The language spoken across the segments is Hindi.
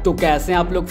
तो कैसे हैं आप लोग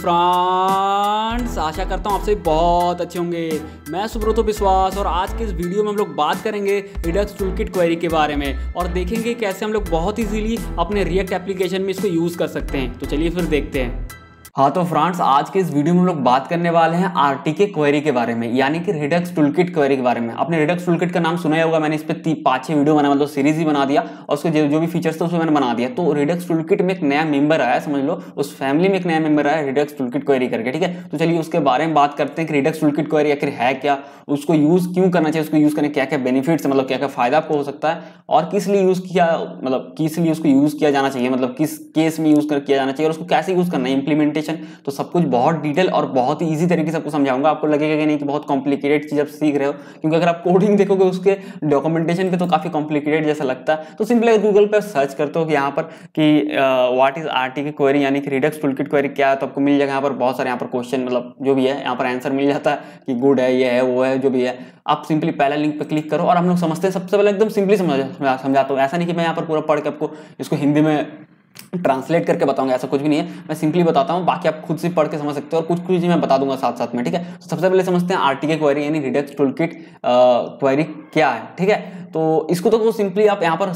फ्रेंड्स। आशा करता हूँ आपसे बहुत अच्छे होंगे। मैं सुब्रतो विश्वास और आज के इस वीडियो में हम लोग बात करेंगे रिडक्स टूलकिट क्वेरी के बारे में और देखेंगे कैसे हम लोग बहुत इजीली अपने रिएक्ट एप्लीकेशन में इसको यूज़ कर सकते हैं। तो चलिए फिर देखते हैं। हाँ तो फ्रेंड्स, आज के इस वीडियो में हम लोग बात करने वाले हैं आरटीके क्वेरी के बारे में, यानी कि रिडक्स टूलकिट क्वेरी के बारे में। आपने रिडक्स टूलकिट का नाम सुना ही होगा, मैंने इस पे 5-6 वीडियो बना, मतलब सीरीज ही बना दिया और उसके जो भी फीचर्स थे उसमें मैंने बना दिया। तो रिडक्स टूलकिट में एक नया मेंबर आया, समझ लो उस फैमिली में एक नया मेंबर आया रिडक्स टूलकिट क्वेरी करके, ठीक है। तो चलिए उसके बारे में बात करते हैं कि रिडक्स टूलकिट क्वेरी आखिर है क्या, उसको यूज क्यों करना चाहिए, उसको यूज करने क्या क्या बेनिफिट्स, मतलब क्या क्या फायदा आपको हो सकता है और किस लिए यूज किया, मतलब किस लिए उसको यूज किया जाना चाहिए, मतलब किस केस में यूज किया जाना चाहिए और उसको कैसे यूज करना है, इंप्लीमेंटेशन, तो सब कुछ बहुत डिटेल और बहुत ही इजी तरीके से आपको समझाऊंगा। आपको लगेगा कि नहीं कि बहुत कॉम्प्लिकेटेड चीज आप सीख रहे हो, क्योंकि अगर आप कोडिंग देखोगे उसके डॉक्यूमेंटेशन पे तो काफी कॉम्प्लिकेटेड जैसा लगता है। तो सिंपली गूगल पर सर्च करते हो कि यहाँ पर कि व्हाट इज आरटीके क्वेरी, यानी कि रिडक्स टूलकिट क्वेरी क्या है, तो आपको मिल जाएगा यहाँ पर बहुत सारे यहाँ पर क्वेश्चन, मतलब जो भी है यहाँ पर आंसर मिल जाता है कि गुड है, ये है, वो है, जो भी है। आप सिंपली पहला लिंक पे क्लिक करो और हम लोग समझते हैं। सबसे पहले एकदम सिंपली समझाता हूँ, ऐसा नहीं कि मैं यहाँ पर पूरा पढ़ के आपको इसको हिंदी में ट्रांसलेट करके बताऊंगा, ऐसा कुछ भी नहीं है। मैं सिंपली बताता हूँ, बाकी आप खुद से पढ़ के समझ सकते हो और कुछ कुछ मैं बता दूंगा साथ साथ में, ठीक है। तो सबसे पहले समझते हैं आरटीके क्वेरी यानी रिडक्स टूलकिट क्वेरी क्या है, ठीक है। तो इसको तो सिंपली आप यहाँ पर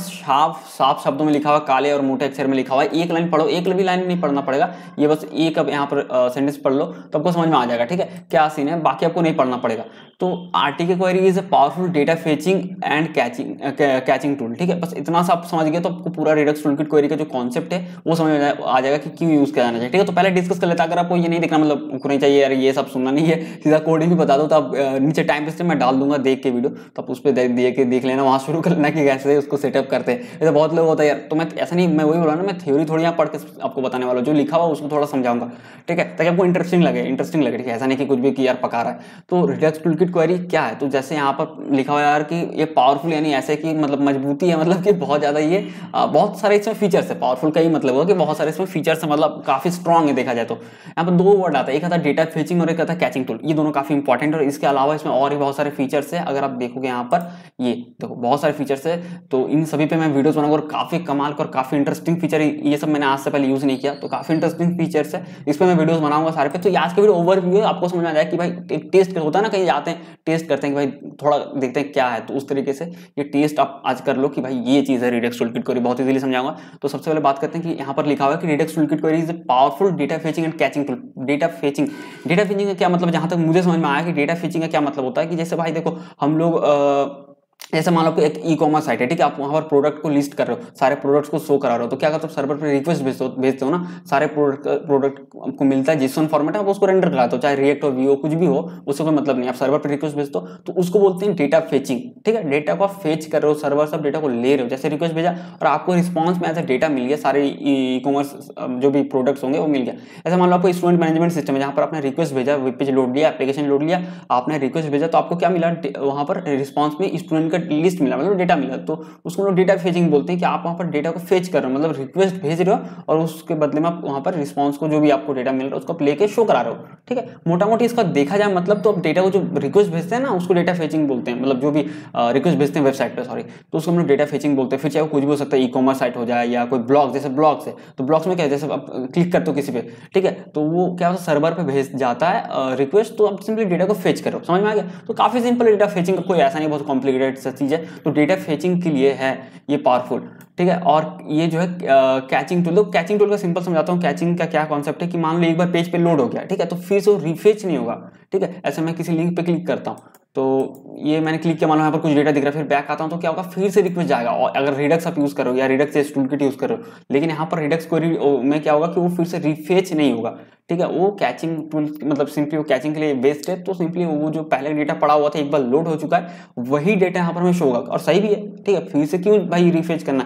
साफ शब्दों में लिखा हुआ, काले और मोटे अक्षर में लिखा हुआ है, एक लाइन पढ़ो, एक भी लाइन नहीं पढ़ना पड़ेगा, ये बस एक अब यहाँ पर सेंटेंस पढ़ लो तो आपको समझ में आ जाएगा, ठीक है, क्या सीन है, बाकी आपको नहीं पढ़ना पड़ेगा। तो RTK query is a powerful data fetching and caching tool, ठीक है। बस इतना सा आप समझ गए तो आपको पूरा रिडक्स टूलकिट क्वेरी का जो कॉन्सेप्ट है वो समझ में आ जाएगा कि क्यों यूज किया जाना चाहिए, ठीक है। तो पहले डिस्कस कर लेते हैं। अगर आपको ये नहीं देखना, मतलब नहीं चाहिए यार ये सब सुनना नहीं है, सीधा कोडिंग भी बता दो, तो आप नीचे टाइम पे मैं डाल दूंगा देख के वीडियो, तो आप उस पर देख लेना, वहां शुरू कर लेना कि कैसे उसको सेटअप करते हैं। ऐसे बहुत लोग होता है यार, तो मैं ऐसा नहीं, मैं वही बोला ना, मैं थ्योरी थोड़ी यहाँ पढ़ के आपको बताने वाला हूँ, जो लिखा हुआ उसको थोड़ा समझाऊंगा, ठीक है, ताकि आपको इंटरेस्टिंग लगे, ठीक है। ऐसा नहीं कि कुछ भी कि यार पका रहा है। तो रिडक्स टूलकिट क्वेरी क्या है, तो जैसे यहाँ पर लिखा हुआ है यार कि ये पावरफुल, यानी ऐसे कि मतलब मजबूती है, मतलब कि बहुत ज्यादा ये बहुत सारे इसमें फीचर्स है। पावरफुल का ही मतलब होगा कि बहुत सारे इसमें फीचर्स है, मतलब काफी स्ट्रॉन्ग है देखा जाए तो। यहाँ पर 2 वर्ड आता है, एक आता है डेटा फेचिंग और एक आता है कैचिंग टूल। ये दोनों काफी इंपॉर्टेंट है और इसके अलावा इसमें और भी बहुत सारे फीचर्स है। अगर आप देखोगे यहाँ पर, ये देखो बहुत सारे फीचर्स है, तो इन सभी पे मैं वीडियोस बनाऊंगा और काफी कमाल और काफी इंटरेस्टिंग फीचर है। ये सब मैंने आज से पहले यूज नहीं किया, तो काफी इंटरेस्टिंग फीचर्स है, इस पे मैं वीडियोस बनाऊंगा सारे पे। तो आज के वीडियो ओवरव्यू है, आपको समझ में आ जाए कि भाई एक टेस्ट होता है ना, कहीं जाते हैं टेस्ट करते हैं कि भाई थोड़ा देखते हैं क्या है, तो उस तरीके से ये टेस्ट आप आज कर लो कि भाई ये चीज है रिडक्स टूलकिट क्वेरी, बहुत इजीली समझाऊंगा। तो सबसे पहले बात करते हैं कि यहाँ पर लिखा हुआ है कि Redux toolkit query is powerful data fetching and caching tool. Data fetching का क्या मतलब, जहां तक मुझे समझ में आया कि डेटा फेचिंग का क्या मतलब होता है कि जैसे भाई देखो हम लोग जैसे मान लो कि एक ई-कॉमर्स साइट है, ठीक है, आप वहां पर प्रोडक्ट को लिस्ट कर रहे हो, सारे प्रोडक्ट्स को शो करा रहे हो, तो क्या करते हो, सर्वर पे रिक्वेस्ट भेजते हो ना, सारे प्रोडक्ट आपको मिलता है JSON फॉर्मेट है, आप उसको रेंडर कराते हो, चाहे रिएक्ट हो, वीओ कुछ भी हो, उससे कोई मतलब नहीं, आप सर्वर पे रिक्वेस्ट भेजते हो, तो उसको बोलते हैं डेटा फेचिंग, ठीक है। डेटा को आप फेच कर रहे हो, सर्वर से डेटा को ले रहे हो, जैसे रिक्वेस्ट भेजा और आपको रिस्पॉन्स में ऐसा डेटा मिल गया, सारे ई-कॉमर्स जो भी प्रोडक्ट्स होंगे वो मिल गया। ऐसा मान लो आपको स्टूडेंट मैनेजमेंट सिस्टम है, जहां पर आपने रिक्वेस्ट भेजा, वेब पेज लोड लिया, एप्लीकेशन लोड लिया, आपने रिक्वेस्ट भेजा, तो आपको क्या मिला, वहां पर रिस्पॉन्स में स्टूडेंट का लिस्ट मिला, डेटा मिला, तो उसको लोग डेटा फेचिंग बोलते हैं कि आप वहां पर डेटा को फेच कर रहे हो, मतलब रिक्वेस्ट भेज रहे हो और उसके बदले में आप वहां पर रिस्पांस को जो भी आपको डेटा मिल रहा है उसको लेके शो करा रहे हो, ठीक है। मोटा मोटी इसका देखा जाए मतलब, तो डेटा को जो रिक्वेस्ट भेजते हैं ना उसको डेटा फेचिंग बोलते हैं, मतलब जो भी रिक्वेस्ट भेजते हैं वेबसाइट पर, सॉरी, तो उसको हम लोग डेटा फेचिंग बोलते हैं। फिर चाहे कुछ भी हो सकता है, ई-कॉमर्स साइट हो जाए या कोई ब्लॉग, जैसे ब्लॉग्स है, तो ब्लॉग्स में क्या है, जैसे आप क्लिक करते हो किसी पे, ठीक है, तो वो क्या होता है, सर्वर पे भेज जाता है रिक्वेस्ट, तो आप सिंपली डेटा को फेच करो, समझ में आ गया। तो काफी सिंपल डेटा फेचिंग, कोई ऐसा नहीं बहुत कॉम्प्लिकेटेड सा चीज है, तो डेटा फेचिंग के लिए है ये पावरफुल, ठीक है। और ये जो है कैचिंग टूल, तो कैचिंग टूल का सिंपल समझाता हूँ। कैचिंग का क्या कॉन्सेप्ट है कि मान लो एक बार पेज पे लोड हो गया, ठीक है, तो फिर से रिफ्रेश नहीं होगा, ठीक है। ऐसे मैं किसी लिंक पे क्लिक करता हूँ, तो ये मैंने क्लिक किया, मान लो यहाँ पर कुछ डेटा दिख रहा है, फिर बैक आता हूँ, तो क्या होगा, फिर से रिक्वेस्ट जाएगा। और अगर रिडक्स आप यूज करो या रिडक्स टूलकिट यूज करो, लेकिन यहाँ पर रिडक्स क्वेरी में क्या होगा कि वो फिर से रिफ्रेश नहीं होगा, ठीक है। वो कैचिंग टूल मतलब सिंपली वो कैचिंग के लिए बेस्ड है, तो सिंपली वो जो पहले डेटा पड़ा हुआ था एक बार लोड हो चुका है, वही डेटा यहाँ पर हमें शो होगा और सही भी है, ठीक है। फिर से क्यों भाई रिफ्रेश करना,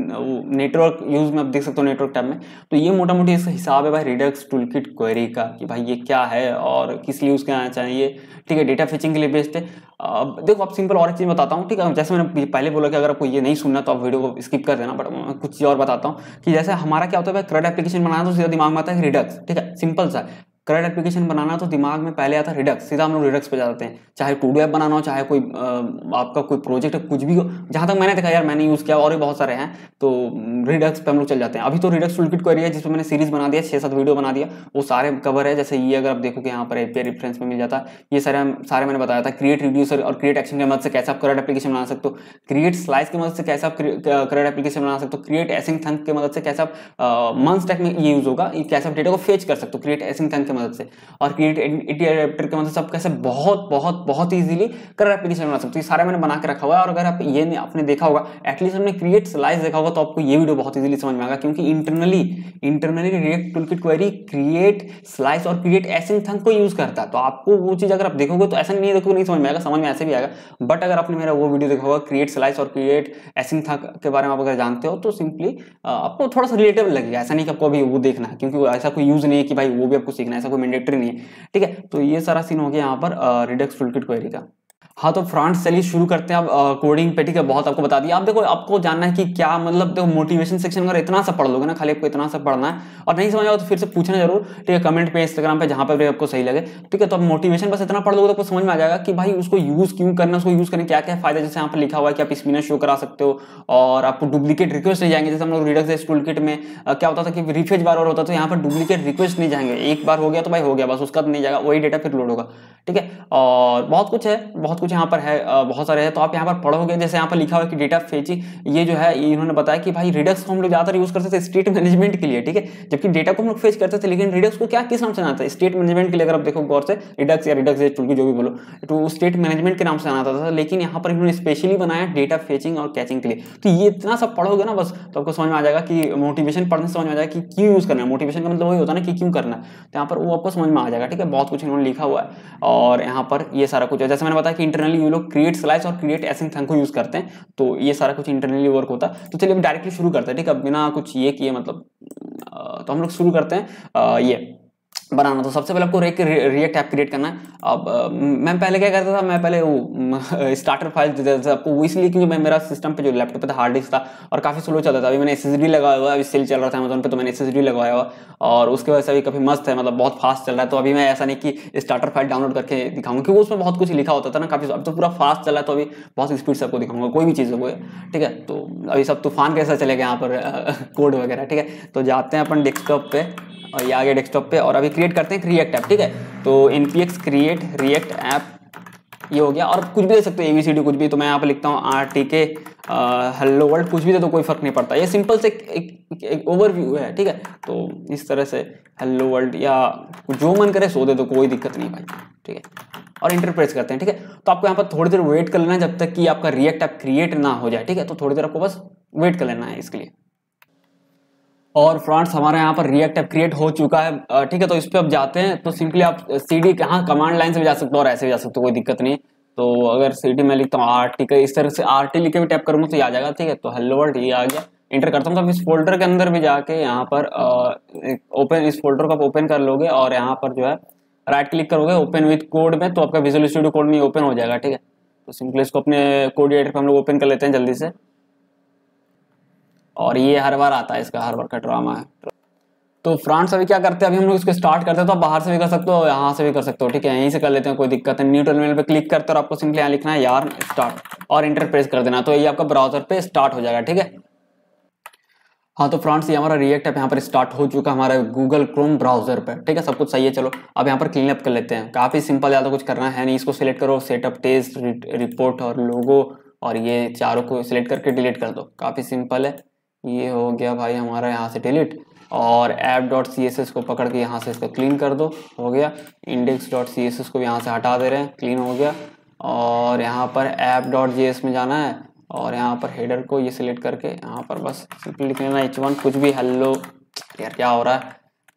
नेटवर्क यूज में आप देख सकते हो नेटवर्क टैब में। तो ये मोटा मोटी इसका हिसाब है भाई रिडक्स टूलकिट क्वेरी का, कि भाई ये क्या है और किस लिए यूज करना चाहिए, ठीक है। डेटा फेचिंग के लिए बेस्ड है। देखो आप सिंपल और एक चीज बताता हूँ, ठीक है। जैसे मैंने पहले बोला कि अगर आपको ये नहीं सुनना तो आप वीडियो को स्किप कर देना, बट कुछ चीज और बताता हूँ कि जैसे हमारा क्या होता है, CRUD एप्लीकेशन बनाना तो सीधा दिमाग में आता है रिडक्स, ठीक है, सिंपल सा। करंट एप्लीकेशन बनाना तो दिमाग में पहले आता है रिडक्स, सीधा हम लोग रिडक्स पे जाते हैं, चाहे टू डू ऐप बनाना हो, चाहे कोई आपका कोई प्रोजेक्ट कुछ भी हो। जहां तक मैंने देखा यार, मैंने यूज किया और भी बहुत सारे हैं, तो रिडक्स पे हम लोग चल जाते हैं। अभी तो रिडक्स टूलकिट क्वेरी है जिसपे मैंने सीरीज बना दिया, 6-7 वीडियो बना दिया, वो सारे कवर है। जैसे ये अगर आप देखोगे यहाँ पर एपीआई रेफरेंस में मिल जाता है, ये सारे मैंने बताया था। क्रिएट रिड्यूसर और क्रिएट एक्शन की मदद से कैसे आप करंट एप्लीकेशन बना सकते हो, क्रिएट स्लाइस की मदद से कैसे आप करंट एप्लीकेशन बना सकते हो, क्रिएट एसिंग थंक की मदद से कैसे आप मंथ स्टैक में ये यूज होगा, कैसे आप डेटा को फेच कर सकते हो क्रिएट एसिंग थंक की मदद से, और क्रिएट एडेप्टर की मदद से आप कैसे बहुत बहुत बहुत इजीली करंट एप्लीकेशन बना सकते हो। ये सारे मैंने बना के रखा हुआ है। और अगर आप ये आपने देखा होगा, एटलीस्ट हमने क्रिएट स्लाइस देखा होगा, तो आपको ये वीडियो बहुत इजीली समझ में आएगा, क्योंकि internally React toolkit query create slice और क्रिएट एसिंग थंक को यूज करता है। तो आपको वो चीज अगर आप देखोगे तो ऐसा नहीं देखोगे नहीं समझ में आएगा, समझ में ऐसे भी आएगा। बट अगर आपने मेरा वो वीडियो देखा होगा क्रिएट स्लाइस और क्रिएट एसिंग थंक के बारे में आप अगर जानते हो, तो सिंपली आपको थोड़ा सा रिलेटेबल लगेगा। ऐसा नहीं कि आपको अभी वो देखना है, क्योंकि ऐसा कोई यूज नहीं है कि भाई वो भी आपको सीखना है, ऐसा कोई मैंडेटरी नहीं है, ठीक है। तो ये सारा सीन हो गया यहाँ पर रिडक्स टूलकिट क्वेरी का। हाँ तो फ्रेंड्स चलिए शुरू करते हैं अब कोडिंग पे, ठीक है। बहुत आपको बता दिया। आप देखो, आपको जानना है कि क्या मतलब, देखो मोटिवेशन सेक्शन अगर इतना सा पढ़ लोगे ना, खाली आपको इतना सा पढ़ना है, और नहीं समझ आओ तो फिर से पूछना जरूर, ठीक है, कमेंट पे, इंस्टाग्राम पे, जहां पर भी आपको सही लगे, ठीक है। तो अब मोटिवेशन बस इतना पढ़ लोगे तो आपको समझ में आ जाएगा कि भाई उसको यूज क्यों करना, उसको यूज करने क्या क्या फायदा। जैसे यहाँ पर लिखा हुआ है कि आप स्पिनर शो करा सकते हो, और आपको डुप्लीकेट रिक्वेस्ट नहीं जाएंगे। जैसे हम लोग रिडक्स टूलकिट में क्या होता था कि रिफ्रेश बार होता था, तो यहाँ पर डुप्लीकेट रिक्वेस्ट नहीं जाएंगे। एक बार हो गया तो भाई हो गया, बस उसका नहीं जाएगा, वही डेटा फिर लोड होगा, ठीक है। और बहुत कुछ है, बहुत कुछ यहाँ पर है, बहुत सारे हैं। तो आप यहाँ पर पढ़ोगे, जैसे यहाँ पर लिखा हुआ है कि डेटा फेचिंग, ये जो है इन्होंने बताया कि भाई रिडक्स को हम लोग ज्यादातर यूज करते थे स्टेट मैनेजमेंट के लिए, ठीक है। जबकि डेटा को हम लोग फेच करते थे, लेकिन रिडक्स को क्या किस नाम से आता है, स्टेट मैनेजमेंट के लिए। अगर आप देखो गौर से, रिडक्स या रिडक्स टूलकिट जो भी बोलो, तो स्टेट मैनेजमेंट के नाम से आता था, लेकिन यहाँ पर इन्होंने स्पेशली बनाया डेटा फेचिंग और कैचिंग के लिए। तो ये इतना सब पढ़ोगे ना बस, तो आपको समझ में आ जाएगा कि मोटिवेशन पढ़ने से समझ में आ जाएगा कि क्यों यूज करना है। मोटिवेशन का मतलब वही होता है ना कि क्यों करना है, तो यहाँ पर वो आपको समझ में आ जाएगा, ठीक है। बहुत कुछ इन्होंने लिखा हुआ है, और यहाँ पर ये सारा कुछ है। जैसे मैंने बताया कि इंटरनली ये लोग क्रिएट स्लाइस और क्रिएट एसिंग थंक को यूज करते हैं, तो ये सारा कुछ इंटरनली वर्क होता है। तो चलिए हम डायरेक्टली शुरू करते हैं, ठीक है, बिना कुछ ये किए, मतलब तो हम लोग शुरू करते हैं ये बनाना। तो सबसे पहले आपको रिएक्ट ऐप क्रिएट करना है। अब मैं पहले क्या करता था, मैं पहले वो स्टार्टर फाइल देता था आपको, वो इसलिए क्योंकि मैं मेरा सिस्टम पे जो लैपटॉप पे था हार्ड डिस्क था और काफी स्लो चलता था। अभी मैंने एसएसडी लगाया हुआ है, अभी सेल चल रहा था अमेज़न पे, तो मैंने एसएसडी लगाया हुआ, और उसके वजह से अभी काफी मस्त है, मतलब बहुत फास्ट चल रहा है। तो अभी मैं ऐसा नहीं कि स्टार्टर फाइल डाउनलोड करके दिखाऊंगा, क्योंकि उसमें बहुत कुछ लिखा होता था ना काफी। अब तो पूरा फास्ट चल रहा है, तो अभी बहुत स्पीड से आपको दिखाऊंगा कोई भी चीज़ हो, ठीक है। तो अभी सब तूफान कैसा चलेगा यहाँ पर कोड वगैरह, ठीक है। तो जाते हैं अपन डेस्कटॉप पे, और ये आ गया डेस्कटॉप पे, और अभी क्रिएट करते हैं रिएक्ट ऐप, ठीक है। तो npx क्रिएट रिएक्ट ऐप, ये हो गया। और कुछ भी दे सकते हो, ABCD कुछ भी, तो मैं यहाँ पे लिखता हूँ RTK हेलो वर्ल्ड, कुछ भी दे दो, कोई फर्क नहीं पड़ता। ये सिंपल से एक ओवरव्यू है, ठीक है। तो इस तरह से हेलो वर्ल्ड, या जो मन करे सो दे दो, कोई दिक्कत नहीं भाई, ठीक है। और इंटर प्रेस करते हैं, ठीक है। तो आपको यहाँ पर थोड़ी देर वेट कर लेना है जब तक कि आपका रिएक्ट ऐप क्रिएट ना हो जाए, ठीक है। तो थोड़ी देर आपको बस वेट कर लेना है इसके लिए। और फ्रेंड्स हमारे यहाँ पर रिएक्ट ऐप क्रिएट हो चुका है, ठीक है। तो इस पे अब जाते हैं, तो सिंपली आप CD कहाँ कमांड लाइन से भी जा सकते हो और ऐसे भी जा सकते हो, कोई दिक्कत नहीं। तो अगर CD में लिखता हूँ RT, इस तरह से RT लिख के भी टैप करूँगा तो ये आ जाएगा, ठीक है। तो हेलो वर्ल्ड ये आ गया, इंटर करता हूँ। तो अब इस फोल्डर के अंदर भी जाके यहाँ पर ओपन, इस फोल्डर को आप ओपन कर लोगे, और यहाँ पर जो है राइट क्लिक करोगे ओपन विथ कोड में, तो आपका विजुअल स्टूडियो कोड में ओपन हो जाएगा, ठीक है। तो सिंपली इसको अपने कोड एडिटर पे हम लोग ओपन कर लेते हैं जल्दी से। और ये हर बार आता है, इसका हर बार का ड्रामा है। तो फ्रेंड्स अभी क्या करते हैं, अभी हम लोग इसको स्टार्ट करते हैं। तो आप बाहर से भी कर सकते हो, यहाँ से भी कर सकते हो, ठीक है। यहीं से कर लेते हैं, कोई दिक्कत नहीं। न्यू टर्मिनल पे क्लिक करते हो, और आपको सिंपली यहाँ लिखना है यार स्टार्ट, और इंटर प्रेस कर देना, तो ये आपका ब्राउजर पे स्टार्ट हो जाएगा, ठीक है। हाँ तो फ्रेंड्स ये हमारा रिएक्ट ऐप यहाँ पर स्टार्ट हो चुका हमारे गूगल क्रोम ब्राउजर पर, ठीक है। सब कुछ सही है। चलो अब यहाँ पर क्लीन अप कर लेते हैं, काफी सिंपल, ज्यादा कुछ करना है नहीं। इसको सिलेक्ट करो, सेटअप, टेस्ट, रिपोर्ट और लोगो, और ये चारों को सिलेक्ट करके डिलीट कर दो, काफी सिंपल है। ये हो गया भाई हमारा यहाँ से डिलीट, और app.css को पकड़ के यहाँ से इसको क्लीन कर दो, हो गया। index.css को यहाँ से हटा दे रहे हैं, क्लीन हो गया। और यहाँ पर app.js में जाना है, और यहाँ पर हेडर को ये सिलेक्ट करके यहाँ पर बस सिंपली लिख लेना h1 कुछ भी, हेलो, यार क्या हो रहा है,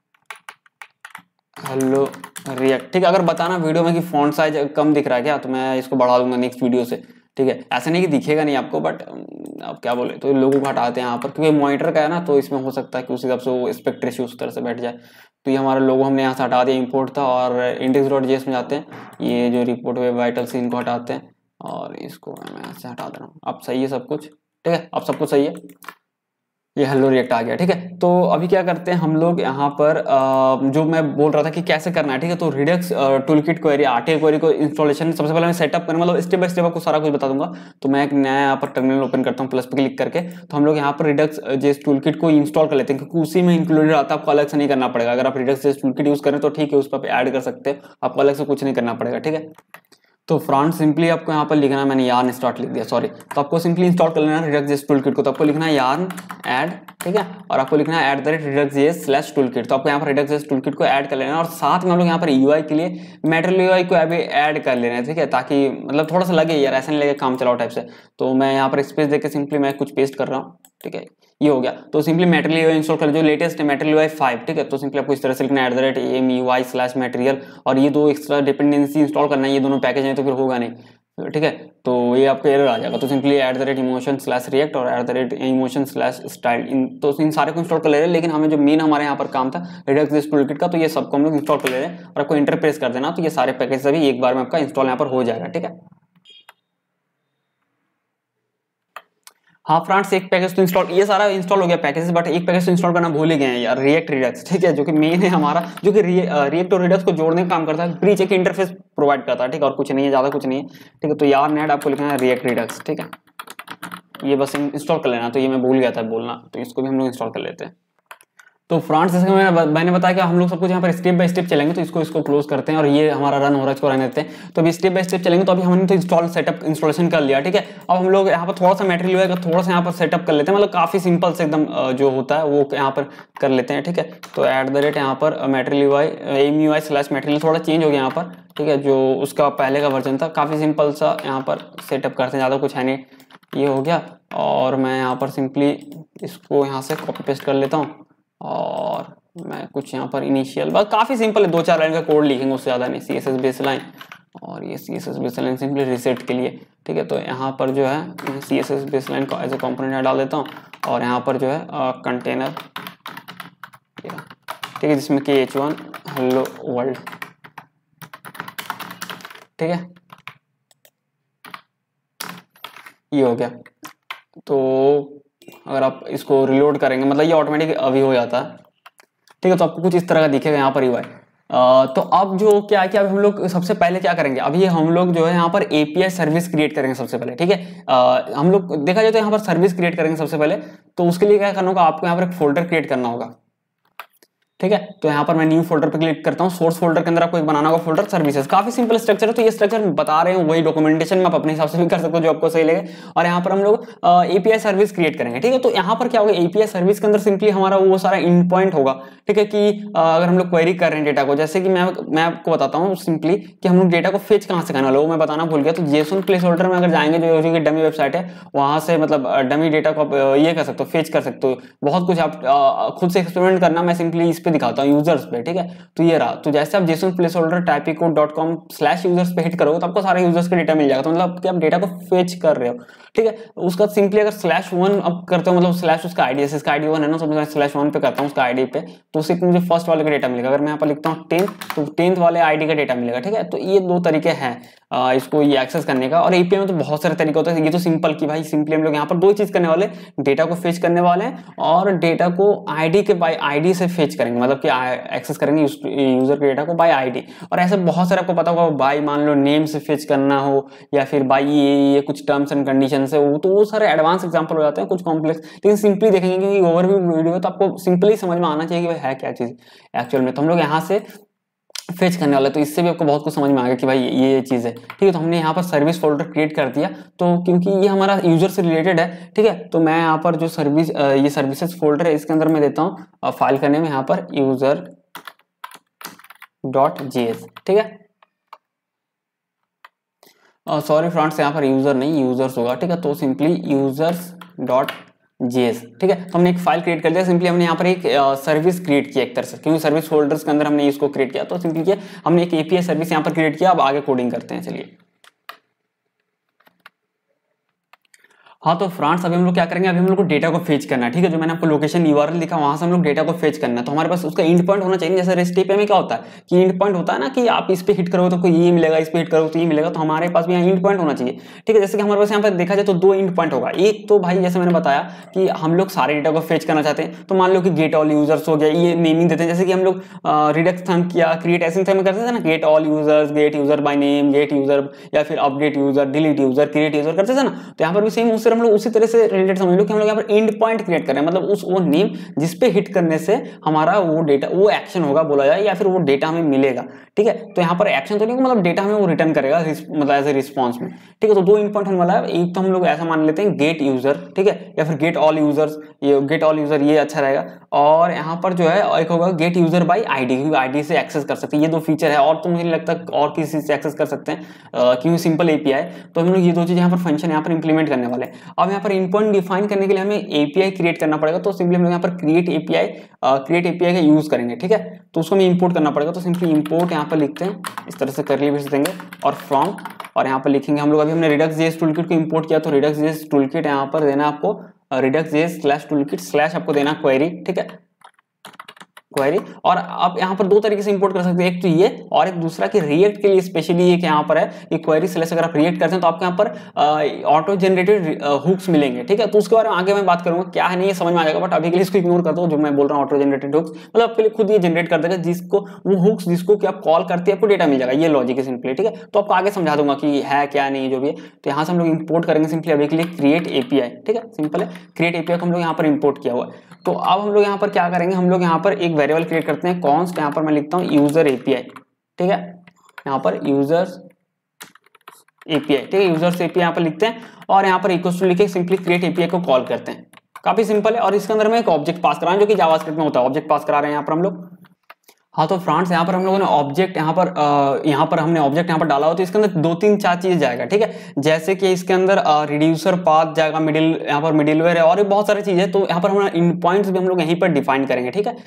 हेलो रिएक्ट, ठीक है। अगर बताना वीडियो में कि फॉन्ट साइज कम दिख रहा है क्या, तो मैं इसको बढ़ा दूंगा नेक्स्ट वीडियो से, ठीक है। ऐसा नहीं कि दिखेगा नहीं आपको, बट अब क्या बोले, तो लोगों को हटाते हैं यहाँ पर, क्योंकि मॉनिटर का है ना, तो इसमें हो सकता है कि उस हिसाब से वो एस्पेक्ट रेशियो उस तरह से बैठ जाए। तो ये हमारा लोगो हमने यहाँ से हटा दिया, इंपोर्ट था। और index.js में जाते हैं, ये जो रिपोर्ट वेब वाइटल्स इनको हटाते हैं, और इसको मैं यहाँ से हटा दे रहा हूँ। अब सही है सब कुछ, ठीक है, अब सब कुछ सही है। ये हेलो रिएक्ट आ गया। ठीक है, तो अभी क्या करते हैं हम लोग यहाँ पर जो मैं बोल रहा था कि कैसे करना है। ठीक है, तो Redux toolkit query, RTI query को इंस्टॉलेशन सबसे पहले मैं सेटअप करना, मतलब स्टेप बाय स्टेप आपको सारा कुछ बता दूंगा। तो मैं एक नया यहाँ पर टर्मिनल ओपन करता हूँ प्लस पे क्लिक करके। तो हम लोग यहाँ पर रिडक्स जेएस टूलकिट को इंस्टॉल कर लेते हैं, क्योंकि उसी में इंक्लूडेड आता है, आपको अलग से नहीं करना पड़ेगा। अगर आप रिडक्स जेएस टूलकिट यूज करें तो ठीक है, उस पर ऐड कर सकते हैं, आपको अलग से कुछ नहीं करना पड़ेगा। ठीक है, तो फ्रंट सिंपली आपको यहाँ पर लिखना है, मैंने यार्न स्टार्ट लिख दिया, सॉरी। तो आपको सिंपली इंस्टॉल कर लेना है रिडक्स जेएस टूलकिट को। तो आपको लिखना है यार्न ऐड, ठीक है, और आपको लिखना है @redux.js/toolkit। तो आपको यहाँ पर रिडक्स जेएस टूलकिट को ऐड कर लेना है, और साथ में हम लोग यहाँ पर यूआई के लिए मेटेरियल यूआई को अभी ऐड कर लेना है। ठीक है, ताकि मतलब थोड़ा सा लगे यार, ऐसा नहीं लगे काम चलाओ टाइप से। तो मैं यहाँ पर स्पेस देकर सिंपली मैं कुछ पेस्ट कर रहा हूँ। ठीक है, ये हो गया। तो सिंपली मेटेरियल यूआई इंस्टॉल कर, जो लेटेस्ट है मेटेरियल यूआई 5। ठीक है, तो सिंपली आपको इस तरह से लिखना है @amui/material, और ये दो एक्स्ट्रा डिपेंडेंसी इंस्टॉल करना है, ये दोनों पैकेज हैं तो फिर होगा नहीं। ठीक है, तो ये आपका एरर आ जाएगा। तो सिंपली @emotion/react और @emotion/style, तो इन सारे को इंस्टॉल कर ले रहे हैं। लेकिन हमें जो मेन हमारे यहाँ पर काम था रिडक्स जेएस टूलकिट का, तो ये सबको हम लोग इंस्टॉल कर ले रहे हैं, और आपको इंटर प्रेस कर देना, तो ये सारे पैकेज सभी एक बार में आपका इंस्टॉल यहाँ पर हो जाएगा। ठीक है, हाँ फ्रेंड्स, एक पैकेज तो इंस्टॉल, ये सारा इंस्टॉल हो गया पैकेज, बट एक पैकेज तो इंस्टॉल करना भूल ही गए हैं यार, रिएक्ट रिडक्स। ठीक है, जो कि मेन है हमारा, जो कि रिएक्ट और रिडक्स को जोड़ने का काम करता है, प्री चेक इंटरफेस प्रोवाइड करता है। ठीक है, और कुछ नहीं है, ज्यादा कुछ नहीं है। ठीक है, तो यार नेट आपको लिखना है रिएक्ट रिडक्स। ठीक है, ये बस इंस्टॉल कर लेना, तो ये मैं भूल गया था बोलना, तो इसको भी हम लोग इंस्टॉल कर लेते हैं। तो फ्रेंड्स, जैसे मैंने बताया कि हम लोग सब कुछ यहाँ पर स्टेप बाय स्टेप चलेंगे, तो इसको क्लोज करते हैं, और ये हमारा रन हो रहा है, इसको रहने देते हैं। तो अभी स्टेप बाय स्टेप चलेंगे। तो अभी हमने तो इंस्टॉलेशन कर लिया। ठीक है, अब हम लोग यहाँ पर थोड़ा सा मटेरियल का थोड़ा सा यहाँ पर सेटअप कर लेते हैं, मतलब काफी सिंपल से एकदम जो होता है वो यहाँ पर कर लेते हैं। ठीक है, तो यहाँ पर AMUI/material थोड़ा चेंज हो गया यहाँ पर। ठीक है, जो उसका पहले का वर्जन था, काफी सिंपल सा यहाँ पर सेटअप करते हैं, ज्यादा कुछ है नहीं। ये हो गया, और मैं यहाँ पर सिंपली इसको यहाँ से कॉपी पेस्ट कर लेता हूँ, और मैं कुछ यहाँ पर इनिशियल, बस काफी सिंपल है, 2-4 लाइन का कोड लिखेंगे, उससे ज्यादा नहीं। CSS बेसलाइन, और ये CSS बेसलाइन सिंपली रिसेट के लिए। ठीक है, तो यहाँ पर जो है CSS बेसलाइन को एज ए कॉम्पोनेंट डाल देता हूँ, और यहाँ पर जो है कंटेनर, ठीक है, जिसमें कि h1 हेलो वर्ल्ड। ठीक है, ये हो गया। तो अगर आप इसको रिलोड करेंगे, मतलब ये ऑटोमेटिक अभी हो जाता है। ठीक है, तो आपको कुछ इस तरह का दिखेगा यहाँ पर UI। तो अब जो क्या है कि अब हम लोग सबसे पहले क्या करेंगे, अभी हम लोग जो है यहाँ पर API सर्विस क्रिएट करेंगे सबसे पहले। ठीक है, हम लोग देखा जाए तो यहाँ पर सर्विस क्रिएट करेंगे सबसे पहले। तो उसके लिए क्या करना होगा, आपको यहाँ पर एक फोल्डर क्रिएट करना होगा। ठीक है, तो यहाँ पर मैं न्यू फोल्डर पर क्लिक करता हूँ। सोर्स फोल्डर के अंदर आपको एक बनाना होगा फोल्डर सर्विसेज। काफी सिंपल स्ट्रक्चर है, तो ये स्ट्रक्चर बता रहे हैं, वही डॉक्यूमेंटेशन में आप अपने हिसाब से भी कर सकते हो जो आपको सही लगे। और यहाँ पर हम लोग API सर्विस क्रिएट करेंगे। ठीक है, तो यहाँ पर क्या होगा, API सर्विस के अंदर सिंपली हमारा वो सारा इंड पॉइंट होगा। ठीक है, कि अगर हम लोग क्वेरी कर रहे हैं डेटा को, जैसे कि मैं आपको बताता हूँ सिंपली कि हम लोग डेटा को फेच कहाँ से करने वाले, वो मैं बताना भूल गया। तो JSON प्लेस होल्डर में अगर जाएंगे, जो कि डमी वेबसाइट है, वहां से मतलब डमी डेटा को आप ये कर सकते हो, फेच कर सकते हो। बहुत कुछ आप खुद से एक्सपेरिमेंट करना, मैं सिंपली इस पे दिखाता हूँ यूजर्स पे। ठीक है, तो ये रहा। तो जैसे आप JSON प्लेस होल्डर typicode.com/users पे हिट करोगे, तो आपको सारे यूजर्स का डेटा मिल जाएगा। तो मतलब कि आप डेटा को फेच कर रहे हो। ठीक है, उसका सिंपली अगर /1 अब करते हो, मतलब स्लैश उसका आईडी, इसका आईडी 1 है ना, तो मैं /1 पे करता हूँ उसका आईडी पे, तो उससे मुझे फर्स्ट वाले का डेटा मिलेगा। अगर मैं यहाँ पर लिखता हूँ 10, तो 10th वाले आईडी का डेटा मिलेगा। ठीक है, तो ये दो तरीके हैं इसको ये एक्सेस करने का। और API में तो बहुत सारे तरीके होते हैं। ये तो सिंपल की भाई सिंपली हम लोग यहाँ पर दो चीज करने वाले, डेटा को फेच करने वाले हैं, और डेटा को आईडी के बाय आईडी से फेच करेंगे, मतलब कि एक्सेस करेंगे यूजर के डेटा को बाय आईडी। और ऐसे बहुत सारे आपको पता होगा, बाय मान लो नेम से फेच करना हो, या फिर बाय ये कुछ टर्म्स एंड कंडीशन से हो, तो वो सारे एडवांस एग्जांपल हो जाते हैं, कुछ कॉम्प्लेक्स। लेकिन सिंपली देखेंगे, क्योंकि ओवरव्यू वीडियो है, तो आपको सिंपली समझ में आना चाहिए कि भाई है क्या चीज एक्चुअल में। तो हम लोग यहाँ से फेच करने वाला है, तो इससे भी आपको बहुत कुछ समझ में आ गया कि भाई ये चीज है। ठीक है, तो हमने यहाँ पर सर्विस फोल्डर क्रिएट कर दिया, तो क्योंकि ये हमारा यूजर से रिलेटेड है। ठीक है, तो मैं यहाँ पर जो ये सर्विसेज फोल्डर है, इसके अंदर मैं देता हूँ फाइल करने में यहाँ पर user.js। ठीक है, सॉरी फ्रेंड्स, यहाँ पर यूजर नहीं यूजर्स होगा। ठीक है, तो सिंपली users.js। ठीक है, तो हमने एक फाइल क्रिएट कर दिया। सिंपली हमने यहाँ पर एक सर्विस क्रिएट किया एक तरह से, क्योंकि सर्विस फोल्डर्स के अंदर हमने इसको क्रिएट किया, तो सिंपली क्या हमने एक API सर्विस यहाँ पर क्रिएट किया। अब आगे कोडिंग करते हैं, चलिए। हाँ तो फ्रेंड्स अभी हम लोग क्या करेंगे, अभी हम लोग को डेटा को फेच करना है, ठीक है। जो मैंने आपको लोकेशन यूआरएल लिखा वहां से हम लोग डेटा को फेच करना है, तो हमारे पास उसका एंड पॉइंट होना चाहिए। जैसे रेस्ट एपीआई में क्या होता है कि एंड पॉइंट होता है ना, कि आप इस पे हिट करोगे तो कोई ये मिलेगा, इस पे हिट करोगे तो ये मिलेगा, तो हमारे पास भी यहाँ एंड पॉइंट होना चाहिए, ठीक है। जैसे कि हमारे पास यहाँ पर देखा जाए तो दो एंड पॉइंट होगा। एक तो भाई जैसे मैंने बताया कि हम लोग सारे डेटा को फेच करना चाहते हैं, तो मान लो कि गेट ऑल यूजर्स हो गया, ये नेमिंग देते हैं। जैसे कि हम लोग रिडक्स थंब किया, क्रिएट ऐसे थंब करते थे ना, get all users, get user by name, get user, या फिर update user, delete user, create user करते थे ना। तो यहाँ पर भी सेम उससे हम लोग उसी तरह से रिलेटेड समझ लो कि हम लोग यहाँ पर एंड पॉइंट क्रिएट कर रहे हैं, मतलब उस वो नेम जिस पे हिट करने से हमारा वो डेटा, वो एक्शन होगा बोला जाए, या फिर वो डेटा हमें मिलेगा, ठीक है। तो यहाँ पर एक्शन तो नहीं, मतलब डेटा हमें वो रिटर्न करेगा मतलब एज ए रिस्पॉन्स में, ठीक है। तो दो एंड पॉइंट होने वाला है। एक तो हम लोग ऐसा मान लेते हैं गेट यूजर, ठीक है, या फिर गेट ऑल यूजर्स, ये गेट ऑल यूजर ये अच्छा रहेगा। और यहाँ पर जो है एक होगा गेट यूजर बाय आईडी, क्योंकि आईडी से एक्सेस कर सकते हैं। ये दो फीचर है, और तो मुझे नहीं लगता और किसी से एक्सेस कर सकते हैं, क्योंकि सिंपल एपीआई। तो हम लोग ये दो चीज यहाँ पर फंक्शन यहाँ पर इंप्लीमेंट करने वाले हैं। अब यहाँ पर एंड पॉइंट डिफाइन करने के लिए हमें एपीआई क्रिएट करना पड़ेगा, तो सिंपली हम लोग यहाँ पर क्रिएट एपीआई का यूज करेंगे, ठीक है। तो उसको हमें इंपोर्ट करना पड़ेगा, तो सिंपली इंपोर्ट यहाँ पर लिखते हैं, इस तरह से करली ब्रैकेट्स देंगे और फ्रॉम, और यहाँ पर लिखेंगे हम लोग, अभी हमने Redux.js टूलकिट को इंपोर्ट किया, तो Redux.js टूलकिट यहाँ पर देना आपको Redux.js/toolkit/ आपको देना क्वेरी, ठीक है, क्वेरी। और आप यहाँ पर दो तरीके से इंपोर्ट कर सकते हैं, एक तो ये, और एक दूसरा कि रिएक्ट के लिए स्पेशली एक यहाँ पर है कि क्वेरी स्लैश अगर आप रिएक्ट करते हैं तो आपको यहाँ पर ऑटो जनरेटेड हुक्स मिलेंगे, ठीक है। तो उसके बारे में आगे मैं बात करूंगा, क्या है नहीं ये समझ में आ जाएगा, बट अभी के लिए इसको इग्नोर कर दो। जो मैं बोल रहा हूँ ऑटो जनरेटेड हुक्स, मतलब आपके लिए खुद ये जनरेट कर देगा, जिसको वो हुक्स जिसको कि आप कॉल करते हैं आपको डेटा मिल जाएगा, ये लॉजिक है सिंपली, ठीक है। तो आपको आगे समझा दूंगा कि है क्या नहीं जो भी है। तो यहाँ से हम लोग इंपोर्ट करेंगे सिंपली अभी के लिए क्रिएट एपीआई, ठीक है, सिंपल है। क्रिएट एपीआई को हम लोग यहाँ पर इंपोर्ट किया हुआ है। तो अब हम लोग यहाँ पर क्या करेंगे, हम लोग यहाँ पर एक वेरिएबल क्रिएट करते हैं कॉन्स्ट, यहाँ पर मैं लिखता हूँ यूजर एपीआई, ठीक है, यहाँ पर यूजर्स एपीआई, ठीक है, यूजर्स एपीआई यहाँ पर लिखते हैं, और यहाँ पर इक्वल टू लिखे सिंपली क्रिएट एपीआई को कॉल करते हैं। काफी सिंपल है, और इसके अंदर में एक ऑब्जेक्ट पास करा रहे हैं, जो कि जावास्क्रिप्ट में होता है, ऑब्जेक्ट पास करा रहे हैं यहाँ पर हम लोग। हाँ तो फ्रेंड्स यहाँ पर हम लोगों ने ऑब्जेक्ट यहाँ पर हमने ऑब्जेक्ट यहाँ पर डाला हो, तो इसके अंदर 2-3-4 चीज जाएगा, ठीक है। जैसे कि इसके अंदर रिड्यूसर पाथ जाएगा, मिडिल यहाँ पर मिडिलवेयर है, और ये बहुत सारी चीज है। तो यहाँ पर हम इन पॉइंट्स भी हम लोग यहीं पर डिफाइन करेंगे, ठीक है।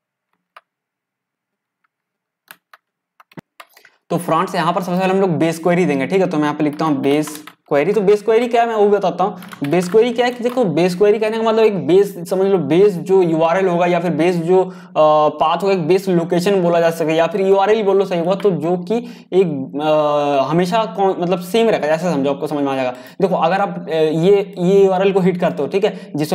तो फ्रेंड्स यहाँ पर सबसे पहले हम लोग बेस क्वेरी देंगे, ठीक है। तो मैं यहाँ पे लिखता हूँ बेस क्वेरी। तो बेस क्वेरी क्या है मैं वो बताता हूँ। बेस क्वेरी क्या है कि देखो, बेस क्वेरी कहने का मतलब एक बेस समझ लो, बेस जो यूआरएल होगा या फिर बेस जो पाथ होगा, एक बेस लोकेशन बोला जा सके, या फिर यूआरएल बोलो सही होगा, तो जो कि एक हमेशा मतलब सेम रहेगा। जैसे समझो, आपको समझ में आ जाएगा। देखो अगर आप ये यूआरएल को हिट करते हो, ठीक है,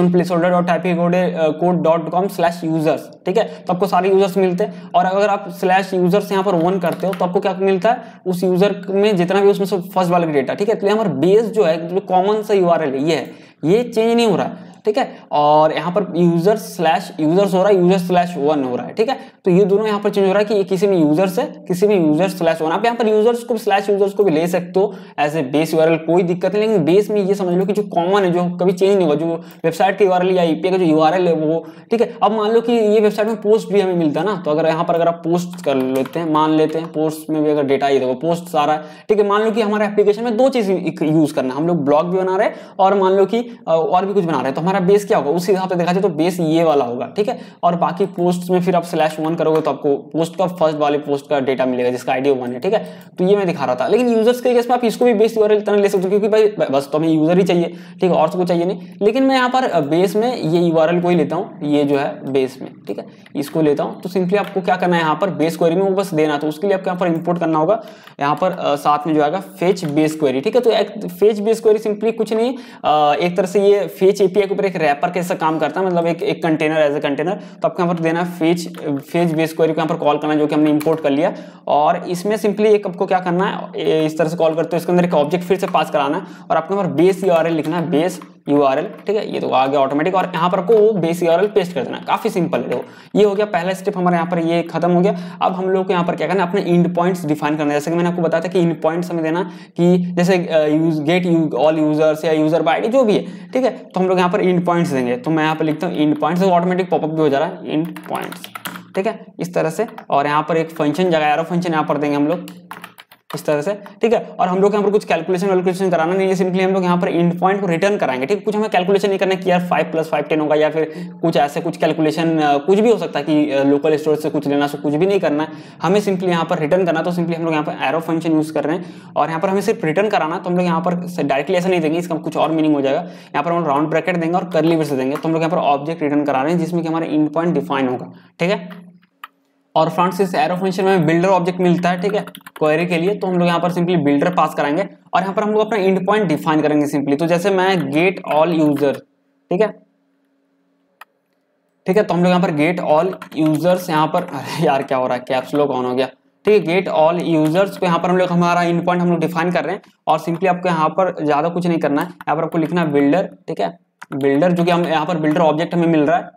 json_placeholder.typecode.com/users, ठीक है, तो आपको सारे यूजर्स मिलते हैं। और अगर आप /users यहाँ पर 1 करते हो तो आपको क्या मिलता है, उस यूजर में जितना भी उसमें से फर्स्ट वाले डेटा, ठीक है। तो हमारा बेस जो है, जो कॉमन सा यूआरएल है, ये है, ये चेंज नहीं हो रहा है, ठीक है। और यहाँ पर यूजर्स हो रहा है, यूजर/1 हो रहा है, ठीक है। तो ये दोनों यहाँ पर चेंज हो रहा है कि किसी में यूजर्स है, किसी में यूजर/1। आप यहाँ पर यूजर्स को /users को भी ले सकते हो एज ए बेस यूआरएल, कोई दिक्कत नहीं। लेकिन बेस में ये समझ लो कि जो कॉमन है, जो कभी चेंज नहीं होगा, जो वेबसाइट का यूआरएल या एपीआई का जो यूआरएल है वो, ठीक है। अब मान लो कि ये वेबसाइट में पोस्ट भी हमें मिलता है ना, तो अगर यहाँ पर अगर आप पोस्ट कर लेते हैं, मान लेते हैं पोस्ट में भी अगर डेटा ही देखो, पोस्ट सारा है, ठीक है। मान लो कि हमारे एप्लीकेशन में 2 चीज यूज करना है, हम लोग ब्लॉग भी बना रहे हैं और मान लो कि और भी कुछ बना रहे हैं, तो हमारा बेस क्या होगा, उस हिसाब से देखा जाए तो बेस ये वाला होगा, ठीक है। और बाकी पोस्ट में फिर आप /1 करोगे तो आपको पोस्ट का फर्स्ट वाले पोस्ट का डेटा मिलेगा, जिसका आईडी 1 है, ठीक है। तो ये मैं दिखा रहा था। लेकिन यूजर्स के केस में आप इसको भी बेस यूआरएल तरह ले सकते हो, क्योंकि भाई बस तो हमें यूजर ही चाहिए, ठीक है, और तो कुछ चाहिए नहीं। लेकिन मैं यहाँ पर बेस में ये यूआरएल को ही लेता हूँ, ये जो है बेस में, ठीक है, इसको लेता हूँ। तो सिंपली आपको क्या करना है, यहाँ पर बेस क्वेरी में वो बस देना, तो उसके लिए आपको यहाँ पर इंपोर्ट करना होगा। यहाँ पर साथ में जो आएगा फेच बेस क्वेरी, ठीक है। तो एक फेच बेस क्वेरी सिंपली कुछ नहीं, एक तरह से ये फेच एपीआई के ऊपर एक रैपर कैसा काम करता है, मतलब एक कंटेनर एज ए कंटेनर। तो आपको यहाँ पर देना है फेच बेस क्वेरी को यहाँ पर कॉल करना है, जो कि हमने इंपोर्ट कर लिया। और इसमें सिंपली एक आपको क्या करना है, इस तरह से कॉल करते हो, इसके अंदर एक ऑब्जेक्ट फिर से पास कराना है, और आपको यहाँ पर बेस यूआरएल लिखना है, बेस यूआरएल, ठीक है। ये तो आ गया ऑटोमेटिक, और यहाँ पर आपको वो बेस यूआरएल पेस्ट कर देना है। काफी सिंपल है। देखो ये हो गया पहला स्टेप हमारे यहाँ पर, ये खत्म हो गया। अब हम लोग को यहाँ पर क्या करना है, अपने एंड पॉइंट्स डिफाइन करना है। जैसे कि मैंने आपको बताया था कि एंड पॉइंट्स हमें देना कि जैसे गेट ऑल यूजर्स या यूजर बाय आईडी जो भी है, ठीक है। तो हम लोग यहाँ पर एंड पॉइंट्स देंगे। तो मैं यहाँ पर लिखता हूँ एंड पॉइंट्स, ऑटोमेटिक पॉपअप भी हो जा रहा है, एंड पॉइंट्स, ठीक है, इस तरह से। और यहाँ पर एक फंक्शन जगह एरो फंक्शन यहाँ पर देंगे हम लोग, इस तरह से, ठीक है। और हम लोग यहाँ पर कुछ कैलकुलेशन कराना नहीं है, सिंपली हम लोग यहाँ पर इंड पॉइंट को रिटर्न कराएंगे, ठीक है। कुछ हमें कैलकुलेशन नहीं करना कि यार 5 + 5 10 होगा या फिर कुछ ऐसे कुछ कैलकुलेशन कुछ भी हो सकता है कि लोकल स्टोरेज से कुछ लेना, सो कुछ भी नहीं करना है, हमें सिंपली यहाँ पर रिटर्न करना। तो सिंपली हम लोग यहाँ पर एरो फंक्शन यूज कर रहे हैं और यहाँ पर हमें सिर्फ रिटर्न कराना। तो हम लोग यहाँ पर डायरेक्टली ऐसा नहीं देंगे, इसका कुछ और मीनिंग हो जाएगा। यहाँ पर हम राउंड ब्रैकेट देंगे और कर्ली ब्रेसेस देंगे। तो हम लोग यहाँ पर ऑब्जेक्ट रिटर्न करा रहे हैं जिसमें कि हमारा इंड पॉइंट डिफाइन होगा, ठीक है। और फ्रेंड्स इस एरो फंक्शन में बिल्डर ऑब्जेक्ट मिलता है, ठीक है, क्वेरी के लिए। तो हम लोग यहाँ पर सिंपली बिल्डर पास कराएंगे और यहाँ पर हम लोग अपना इंड पॉइंट डिफाइन करेंगे सिंपली। तो जैसे मैं गेट ऑल यूजर, ठीक है, ठीक है। तो हम लोग यहाँ पर गेट ऑल यूजर्स यहाँ पर, अरे यार क्या हो रहा है, कैप्स लॉक ऑन हो गया, ठीक है। गेट ऑल यूजर्स पे यहाँ पर हम लोग हमारा इंड पॉइंट हम लोग डिफाइन कर रहे हैं और सिंपली आपको यहाँ पर ज्यादा कुछ नहीं करना है। यहाँ पर आपको लिखना है बिल्डर, ठीक है, बिल्डर, जो कि हम यहाँ पर बिल्डर ऑब्जेक्ट हमें मिल रहा है।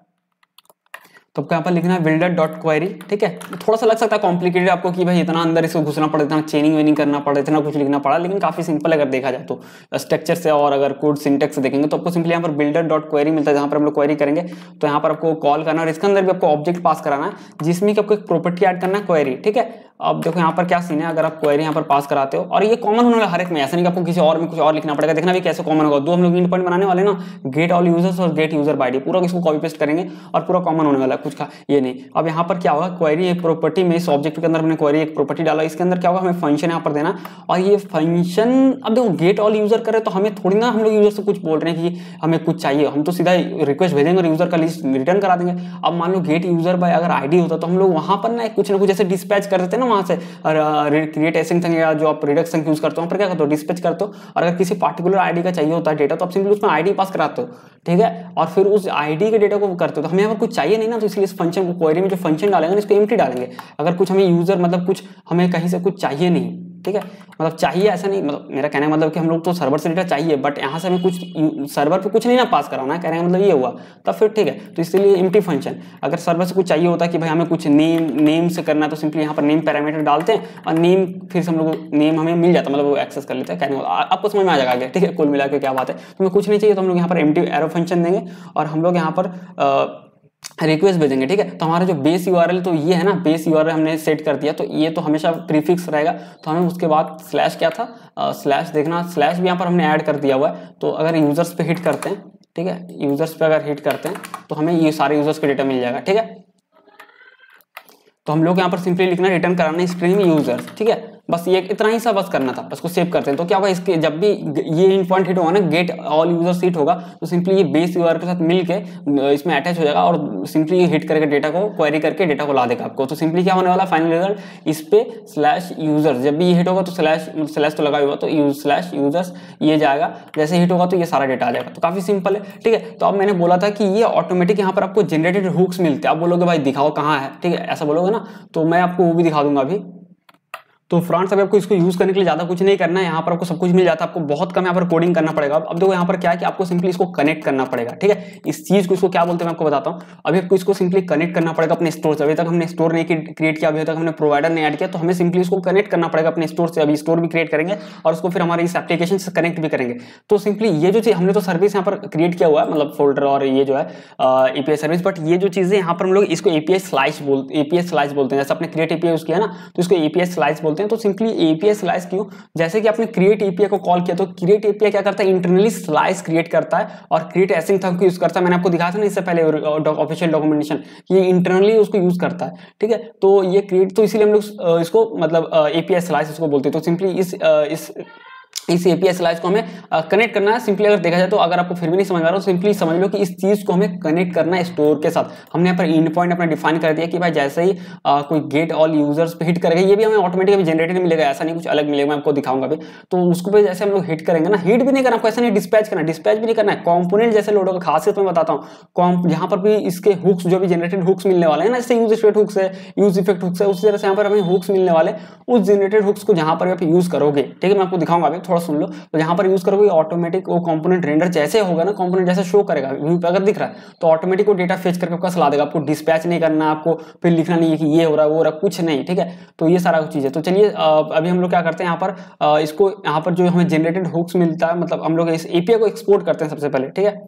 तो आपको यहाँ पर लिखना है बिल्डर डॉट क्वेरी, ठीक है। थोड़ा सा लग सकता है कॉम्प्लिकेटेड आपको कि भाई इतना अंदर इसको घुसना पड़ा, इतना चेनिंग वेनिंग करना पड़ा, इतना कुछ लिखना पड़ा, लेकिन काफी सिंपल अगर देखा जाए तो स्ट्रक्चर से और अगर कोड सिंटेक्स से देखेंगे तो आपको सिंपली यहाँ पर बिल्डर डॉट क्वेरी मिलता है, जहाँ पर हम लोग क्वेरी करेंगे। तो यहाँ पर आपको कॉल करना और इसके अंदर भी आपको ऑब्जेक्ट पास कराना है जिसमें कि आपको एक प्रॉपर्टी ऐड करना है क्वेरी, ठीक है। अब देखो यहाँ पर क्या सीन है, अगर आप क्वेरी यहाँ पर पास कराते हो और ये कॉमन होने वाला हर एक में, ऐसा नहीं कि आपको किसी और में कुछ और लिखना पड़ेगा। देखना भी कैसे कॉमन होगा, दो हम लोग इंड पॉइंट बनाने वाले ना, गेट ऑल यूजर्स और गेट यूजर बाय डी, पूरा इसको कॉपी पेस्ट करेंगे और पूरा कॉमन होने वाला है, कुछ का ये नहीं। अब यहाँ पर क्या होगा, क्वेरी एक प्रॉपर्टी में, इस ऑब्जेक्ट के अंदर हमने क्वेरी एक प्रॉपर्टी डाला, इसके अंदर क्या होगा, हमें फंक्शन यहाँ पर देना। और ये फंक्शन, अब देखो गेट ऑल यूजर करे तो हमें थोड़ी ना हम लोग यूजर से कुछ बोल रहे हैं कि हमें कुछ चाहिए, हम तो सीधा रिक्वेस्ट भेजेंगे और यूजर का लिस्ट रिटर्न करा देंगे। अब मान लो गेट यूजर बाय अगर आईडी होता तो हम लोग वहां पर ना कुछ ऐसे डिस्पैच कर देते ना वहां से, क्रिएट एसिंग था या जो आप रिडक्स यूज करते हो वहां पर क्या करते हो, डिस्पैच करते हो। और अगर किसी पार्टिकुलर आईडी का चाहिए होता है डेटा तो आप सिंपली उसमें आईडी पास कराते हो, ठीक है, और फिर उस आईडी के डेटा को करते हो। तो हमें यहाँ पर कुछ चाहिए नहीं ना, तो इसलिए इस फंक्शन को क्वेरी में जो फंक्शन डालेंगे इसको एम्प्टी डालेंगे। अगर कुछ हमें यूजर मतलब कुछ हमें कहीं से कुछ चाहिए नहीं, ठीक है, मतलब चाहिए ऐसा नहीं, मतलब मेरा कहने का मतलब कि हम लोग तो सर्वर से डेटा चाहिए बट यहाँ से हमें कुछ सर्वर पे कुछ नहीं ना पास कराना है, कहने का मतलब ये हुआ, तब फिर ठीक है। तो इसलिए एम्प्टी फंक्शन, अगर सर्वर से कुछ चाहिए होता है कि भाई हमें कुछ नेम से करना है तो सिंपली यहाँ पर नेम पैरामीटर डालते हैं और नेम फिर से हम लोग नेम हमें मिल जाता है, मतलब वो एक्सेस कर लेते हैं। कहने का आपको समझ में आ जाएगा, ठीक है, कुल मिला के क्या बात है। तो हमें कुछ नहीं चाहिए तो हम लोग यहाँ पर एम्प्टी एरो फंक्शन देंगे और हम लोग यहाँ पर रिक्वेस्ट भेजेंगे, ठीक है। तो हमारा जो बेस यूआरएल तो ये है ना, बेस यूआरएल हमने सेट कर दिया, तो ये तो हमेशा प्रीफिक्स रहेगा। तो हमें उसके बाद स्लैश क्या था, स्लैश देखना, स्लैश भी यहाँ पर हमने ऐड कर दिया हुआ है। तो अगर यूजर्स पे हिट करते हैं, ठीक है, यूजर्स पे अगर हिट करते हैं तो हमें ये सारे यूजर्स के डेटा मिल जाएगा, ठीक है। तो हम लोग यहाँ पर सिंपली लिखना रिटर्न कराना स्ट्रिंग यूजर्स, ठीक है, बस ये इतना ही सा बस करना था। इसको सेव करते हैं तो क्या होगा, इसके जब भी ये इंड पॉइंट हिट होगा ना, गेट ऑल यूजर्स हिट होगा तो सिंपली ये बेस यूआरएल के साथ मिलके इसमें अटैच हो जाएगा और सिंपली ये हिट करके डेटा को क्वेरी करके डेटा को ला देगा आपको। तो सिंपली क्या होने वाला फाइनल रिजल्ट, इस पे स्लैश यूजर्स, जब भी ये हिट होगा तो स्लैश तो लगा हुआ तो स्लैश यूजर्स ये जाएगा, जैसे हिट होगा तो ये सारा डेटा आ जाएगा। तो काफी सिंपल है, ठीक है। तो अब मैंने बोला था कि ये ऑटोमेटिक यहाँ पर आपको जनरेटेड हुक्स मिलते हैं। आप बोलोगे भाई दिखाओ कहाँ है, ठीक है, ऐसा बोलोगे ना, तो मैं आपको वो भी दिखा दूंगा अभी। तो फ्रेंड्स अभी आपको इसको यूज करने के लिए ज्यादा कुछ नहीं करना है, यहाँ पर आपको सब कुछ मिल जाता है, आपको बहुत कम यहाँ पर कोडिंग करना पड़ेगा। अब देखो यहाँ पर क्या है कि आपको सिंपली इसको कनेक्ट करना पड़ेगा, ठीक है। इस चीज को इसको क्या बोलते हैं मैं आपको बताता हूँ। अभी आपको इसको सिंपली कनेक्ट करना पड़ेगा अपने स्टोर से। अभी तक हमने स्टोर नहीं क्रिएट किया, अभी तक हमने प्रोवाइडर नहीं ऐड किया, तो हमें सिंपली इसको कनेक्ट करना पड़ेगा अपने स्टोर से। अभी स्टोर भी क्रिएट करेंगे और उसको फिर हमारे इस एप्लीकेशन से कनेक्ट भी करेंगे। तो सिंपली ये जो चीज हमने तो सर्विस यहाँ पर क्रिएट किया हुआ है, मतलब फोल्डर और ये जो है एपीआई सर्विस, बट ये जो चीजें यहाँ पर हम लोग इसको एपीआई स्लाइस बोलते हैं। जैसे आपने क्रिएट एपीआई यूज किया ना तो इसको एपीआई स्लाइस बोलते हैं। तो सिंपली एपीआई स्लाइस क्यों, जैसे कि आपने क्रिएट एपीआई को कॉल किया तो क्रिएट एपीआई क्या करता है, इंटरनली स्लाइस क्रिएट करता है और क्रिएट एसिंग थंब को यूज करता है। मैंने आपको दिखाया था ना इससे पहले ऑफिशियल डॉक्यूमेंटेशन, ये इंटरनली उसको यूज करता है, ठीक है। तो ये क्रिएट, तो इसीलिए हम लोग इसको मतलब एपीआई स्लाइस इसको बोलते हैं। तो सिंपली इस एपीआई स्लाइस को हमें कनेक्ट करना है। सिंपली अगर देखा जाए तो अगर आपको फिर भी नहीं समझ आ रहा हो सिंपली समझ लो कि इस चीज को हमें कनेक्ट करना है स्टोर के साथ। हमने यहाँ पर इंड पॉइंट अपना डिफाइन कर दिया कि भाई जैसे ही कोई गेट ऑल यूजर्स पे हिट करेगा, ये भी हमें ऑटोमेटिकली जनरेटेड मिलेगा, ऐसा नहीं कुछ अलग मिलेगा, मैं आपको दिखाऊंगा अभी। तो उसको पे जैसे हम लोग हिट करेंगे ना, हिट भी नहीं करना आपको, ऐसा नहीं डिस्पैच करना, डिस्पैच भी नहीं करना है, कॉम्पोनेंट जैसे लोड होगा। खासियत मैं बताता हूँ, यहाँ पर भी इसके हुक्स जो भी जनरेटेड हुक्स मिलने वाले हैं ना, जैसे यूज स्टेट हुक्स है, यूज इफेक्ट हुक्स है, उसी तरह से यहाँ पर हमें हुक्स मिलने वाले, उस जनरेटेड हुक्स को जहां पर आप यूज करोगे, ठीक है, मैं आपको दिखाऊंगा अभी, थोड़ा सुन लो। तो जहां पर यूज करोगे ऑटोमेटिक वो कंपोनेंट रेंडर जैसे होगा ना, कंपोनेंट जैसे शो करेगा व्यू पे, अगर दिख रहा है तो ऑटोमेटिक वो डेटा फेच करके आपका ला देगा। आपको डिस्पैच नहीं करना, आपको फिर लिखना नहीं है कि ये हो रहा है वो हो रहा है, कुछ नहीं, ठीक है। तो ये सारा चीज है। तो चलिए अभी हम लोग क्या करते हैं यहाँ पर, इसको यहाँ पर जो हमें जनरेटेड हुक्स मिलता है, मतलब हम लोग इस एपीआई को एक्सपोर्ट करते हैं सबसे पहले, ठीक है।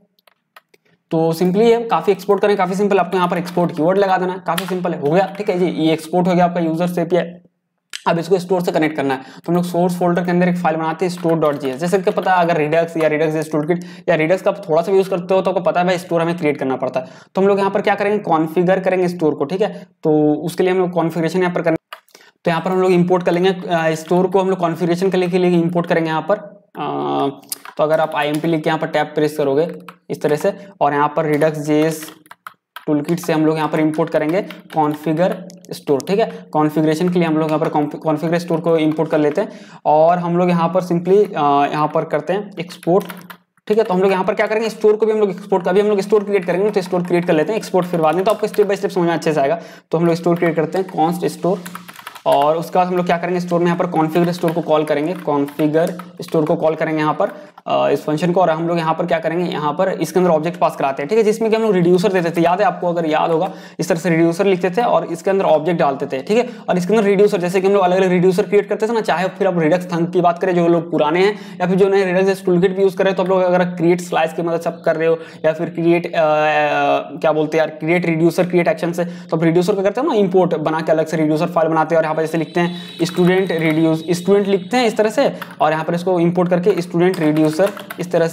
तो सिंपली है, काफी एक्सपोर्ट करें, काफी सिंपल, आपको यहाँ पर एक्सपोर्ट कीवर्ड लगा देना है, काफी सिंपल है, हो गया, ठीक है जी। ये एक्सपोर्ट हो गया आपका यूजर से एपीआई। अब इसको स्टोर से कनेक्ट करना है तो हम लोग सोर्स फोल्डर के अंदर एक फाइल बनाते हैं store.js। जैसे कि पता है अगर रिडक्स या रिडक्स टूलकिट या रिडक्स का थोड़ा सा भी यूज करते हो तो आपको पता है भाई स्टोर हमें क्रिएट करना पड़ता है। तो हम लोग यहाँ पर क्या करेंगे, कॉन्फ़िगर करेंगे स्टोर को, ठीक है। तो उसके लिए हम लोग कॉन्फ़िगरेशन यहाँ पर करेंगे, तो यहाँ पर हम लोग इंपोर्ट कर लेंगे स्टोर को, हम लोग कॉन्फ़िगरेशन करने के लिए इंपोर्ट करेंगे यहाँ पर। तो अगर आप IMP लिख के यहाँ पर टैब प्रेस करोगे इस तरह से, और यहाँ पर Redux.js टूलकिट से हम लोग यहाँ पर इंपोर्ट करेंगे कॉन्फ़िगर स्टोर, ठीक है। कॉन्फ़िगरेशन के लिए हम लोग यहाँ पर कॉन्फ़िगर स्टोर को इंपोर्ट कर लेते हैं और हम लोग यहाँ पर सिंपली यहाँ पर करते हैं एक्सपोर्ट, ठीक है। तो हम लोग यहाँ पर क्या करेंगे, स्टोर को भी हम लोग एक्सपोर्ट का भी हम लोग स्टोर क्रिएट करेंगे, तो स्टोर क्रिएट कर लेते हैं, एक्सपोर्ट फिर बाद में, तो आपको स्टेप बाय स्टेप समझ में अच्छे से आएगा। तो हम लोग स्टोर क्रिएट करते हैं कॉन्स्ट स्टोर, और उसके बाद हम लोग क्या करेंगे, स्टोर में यहाँ पर कॉन्फ़िगर स्टोर को कॉल करेंगे, कॉन्फ़िगर स्टोर को कॉल करेंगे यहाँ पर इस फंक्शन को, और हम लोग यहाँ पर क्या करेंगे, यहाँ पर इसके अंदर ऑब्जेक्ट पास कराते हैं, ठीक है। जिसमें कि हम लोग रिड्यूसर देते थे, याद है आपको, अगर याद होगा इस तरह से रिड्यूसर लिखते थे और इसके अंदर ऑब्जेक्ट डालते थे, ठीक है। और इसके अंदर रिड्यूसर, जैसे कि हम लोग अलग अलग रिड्यूसर क्रिएट करते थे ना, चाहे फिर आप रिडक्स थंक की बात करें जो लोग पुराने हैं, या फिर जो नए रिडक्स टूलकिट भी यूज कर रहे हो, तो आप लोग अगर क्रिएट स्लाइस की मदद से कर रहे हो, या फिर क्रिएट क्या बोलते हैं यार, क्रिएट रिड्यूसर क्रिएट एक्शन से, तो आप रिड्यूसर का करते हो ना, इंपोर्ट बना के अलग से रिड्यूसर फाइल बनाते हैं, और यहाँ पर जैसे लिखते हैं स्टूडेंट रिड्यूस, स्टूडेंट लिखते हैं इस तरह से, और यहाँ पर इसको इंपोर्ट करके स्टूडेंट रिड्यूसर इस तरह से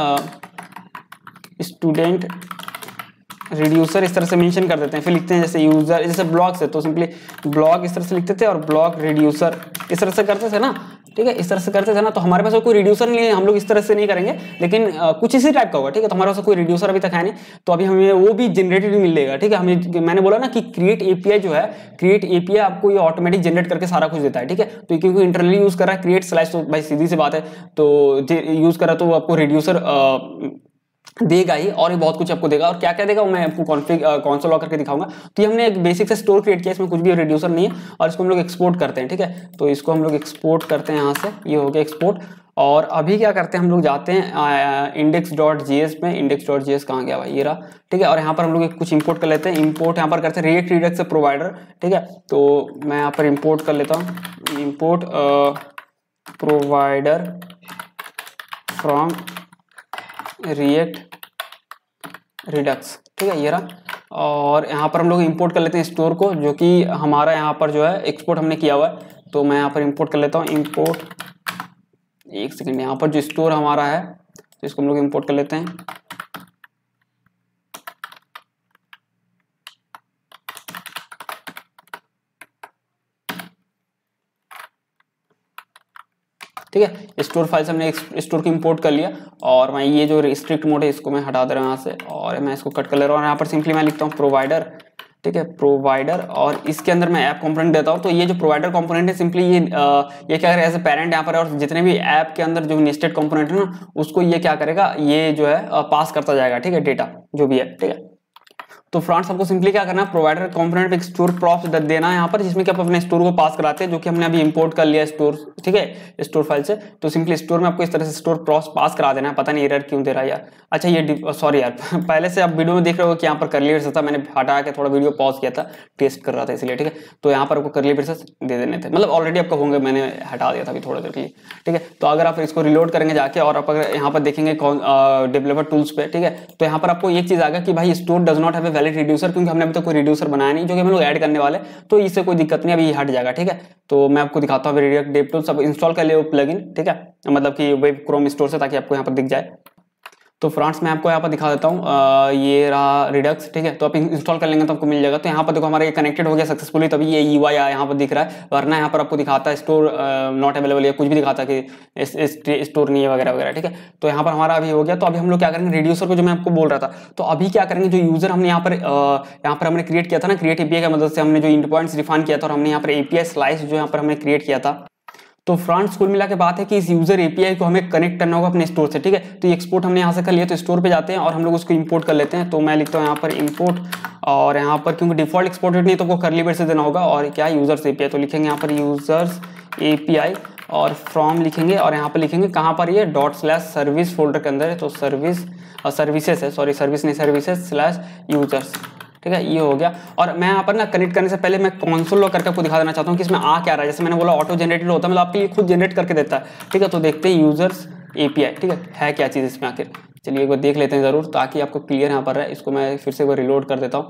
स्टूडेंट रिड्यूसर इस तरह से मेंशन कर देते हैं। फिर लिखते हैं जैसे यूजर, जैसे ब्लॉग से तो सिंपली ब्लॉग इस तरह से लिखते थे, और ब्लॉग रिड्यूसर इस तरह से करते थे ना, ठीक है। इस तरह से करते थे ना, तो हमारे पास कोई रिड्यूसर नहीं है, हम लोग इस तरह से नहीं करेंगे, लेकिन कुछ इसी टाइप का होगा, ठीक है। तो हमारे पास कोई रिड्यूसर अभी तक है नहीं, तो अभी हमें वो भी जनरेटेड मिलेगा, ठीक है। हमें, मैंने बोला ना कि क्रिएट एपीआई जो है, क्रिएट एपीआई आपको ये ऑटोमेटिक जनरेट करके सारा कुछ देता है, ठीक है। तो क्योंकि इंटरनली यूज कर रहा है क्रिएट स्लैश, तो भाई सीधी सी बात है, तो यूज कर रहा है तो वो आपको रिड्यूसर देगा ही, और भी बहुत कुछ आपको देगा। और क्या क्या देगा मैं आपको कॉन्सोल लॉग करके दिखाऊंगा। तो ये हमने एक बेसिक से स्टोर क्रिएट किया, इसमें कुछ भी रिड्यूसर नहीं है, और इसको हम लोग एक्सपोर्ट करते हैं, ठीक है। तो इसको हम लोग एक्सपोर्ट करते हैं यहाँ से, ये हो गया एक्सपोर्ट। और अभी क्या करते हैं, हम लोग जाते हैं index.js में, index.js कहाँ गया भाई, ये रहा, ठीक है। और यहाँ पर हम लोग कुछ इंपोर्ट कर लेते हैं, इंपोर्ट यहाँ पर करते हैं रिएक्ट रिडक्स से प्रोवाइडर, ठीक है। तो मैं यहाँ पर इंपोर्ट कर लेता हूँ, import provider from React Redux, ठीक है, ये रहा। और यहाँ पर हम लोग इंपोर्ट कर लेते हैं स्टोर को, जो कि हमारा यहाँ पर जो है एक्सपोर्ट हमने किया हुआ है। तो मैं यहाँ पर इंपोर्ट कर लेता हूँ, इंपोर्ट, एक सेकंड, यहाँ पर जो स्टोर हमारा है तो इसको हम लोग इंपोर्ट कर लेते हैं। ठीक है, स्टोर फाइल से हमने स्टोर को इंपोर्ट कर लिया, और मैं ये जो रिस्ट्रिक्ट मोड है इसको मैं हटा दे रहा हूँ यहाँ से, और मैं इसको कट कर ले रहा हूँ। यहाँ पर सिंपली मैं लिखता हूँ प्रोवाइडर, ठीक है, प्रोवाइडर, और इसके अंदर मैं ऐप कंपोनेंट देता हूँ। तो ये जो प्रोवाइडर कंपोनेंट है सिंपली ये क्या करेगा, एज ए पेरेंट यहाँ पर, और जितने भी ऐप के अंदर जो नेस्टेड कंपोनेंट है ना, उसको ये क्या करेगा, ये जो है पास करता जाएगा, ठीक है, डेटा जो भी है, ठीक है। तो फ्रेंड्स हमको सिंपली क्या करना है, प्रोवाइडर कंपोनेंट पे एक स्टोर प्रॉप्स देना है यहाँ पर, जिसमें कि आप अपने स्टोर को पास कराते हैं, जो कि हमने अभी इंपोर्ट कर लिया स्टोर, ठीक है, स्टोर फाइल से। तो सिंपली स्टोर में आपको इस तरह से स्टोर प्रॉप्स पास करा देना है। पता नहीं एरर क्यों दे रहा है यार, अच्छा ये सॉरी यार पहले से आप वीडियो में देख रहे हो कि यहाँ पर करली ब्रेसेस था, मैंने हटा के थोड़ा वीडियो पॉज किया था, टेस्ट कर रहा था इसलिए, ठीक है। तो यहाँ पर आपको करली ब्रेसेस दे देने थे, मतलब ऑलरेडी आपका होंगे, मैंने हटा दिया था अभी थोड़ा देर के लिए, ठीक है। तो अगर आप इसको रिलोड करेंगे जाके, और आप अगर यहाँ पर देखेंगे डेवलपर टूल्स पे, ठीक है, तो यहाँ पर आपको एक चीज आएगा कि भाई store does not have a valid reducer, क्योंकि हमने अभी तक कोई रिड्यूसर बनाया नहीं, जो कि हम लोग ऐड करने वाले, तो इससे कोई दिक्कत नहीं, अभी हट जाएगा, ठीक है। तो मैं आपको दिखाता हूँ रिएक्ट डेव टूल्स, सब इंस्टॉल कर ले वो प्लगइन, ठीक है, मतलब कि वेब क्रोम स्टोर से, ताकि आपको यहाँ पर दिख जाए। तो फ्रेंड्स मैं आपको यहाँ पर दिखा देता हूँ, ये रहा रिडक्स, ठीक है। तो आप इंस्टॉल कर लेंगे तो आपको मिल जाएगा। तो यहाँ पर देखो हमारा ये कनेक्टेड हो गया सक्सेसफुली, तभी ये UI यहाँ पर दिख रहा है, वरना यहाँ पर आपको दिखाता है स्टोर नॉट अवेलेबल, या कुछ भी दिखाता है कि स्टोर नहीं है वगैरह वगैरह, ठीक है। तो यहाँ पर हमारा अभी हो गया। तो अभी हम लोग क्या करेंगे, रिड्यूसर को जो मैं आपको बोल रहा था, तो अभी क्या करेंगे, जो यूजर हमने यहाँ पर हमने क्रिएट किया था ना, क्रिएट API की मदद से हमने जो इंड पॉइंट्स डिफाइन किया था, और हमने यहाँ पर API स्लाइस जो यहाँ पर हमने क्रिएट किया था। तो फ्रेंड्स कुल मिला के बात है कि इस यूजर API को हमें कनेक्ट करना होगा अपने स्टोर से, ठीक है। तो ये एक्सपोर्ट हमने यहाँ से कर लिया, तो स्टोर पे जाते हैं और हम लोग उसको इंपोर्ट कर लेते हैं। तो मैं लिखता हूँ यहाँ पर इंपोर्ट, और यहाँ पर क्योंकि डिफॉल्ट एक्सपोर्टेड नहीं तो वो करली ब्रेसेस देना होगा, और क्या यूजर्स API, तो लिखेंगे यहाँ पर यूजर्स API, और फ्रॉम लिखेंगे, और यहाँ पर लिखेंगे कहाँ पर, ये ./सर्विस फोल्डर के अंदर है, तो सर्विसेज है, सॉरी सर्विस नहीं, सर्विसेज/यूजर्स, ठीक है, ये हो गया। और मैं यहाँ पर ना कनेक्ट करने से पहले मैं कंसोल लॉग करके आपको दिखा देना चाहता हूँ कि इसमें आ क्या रहा है। जैसे मैंने बोला ऑटो जनरेटेड होता है, मतलब आपके लिए खुद जनरेट करके देता है, ठीक है। तो देखते हैं यूजर्स API, ठीक है क्या चीज़ इसमें आखिर, चलिए एक बार देख लेते हैं ज़रूर, ताकि आपको क्लियर यहाँ पर है। इसको मैं फिर से एक बार रिलोड कर देता हूँ,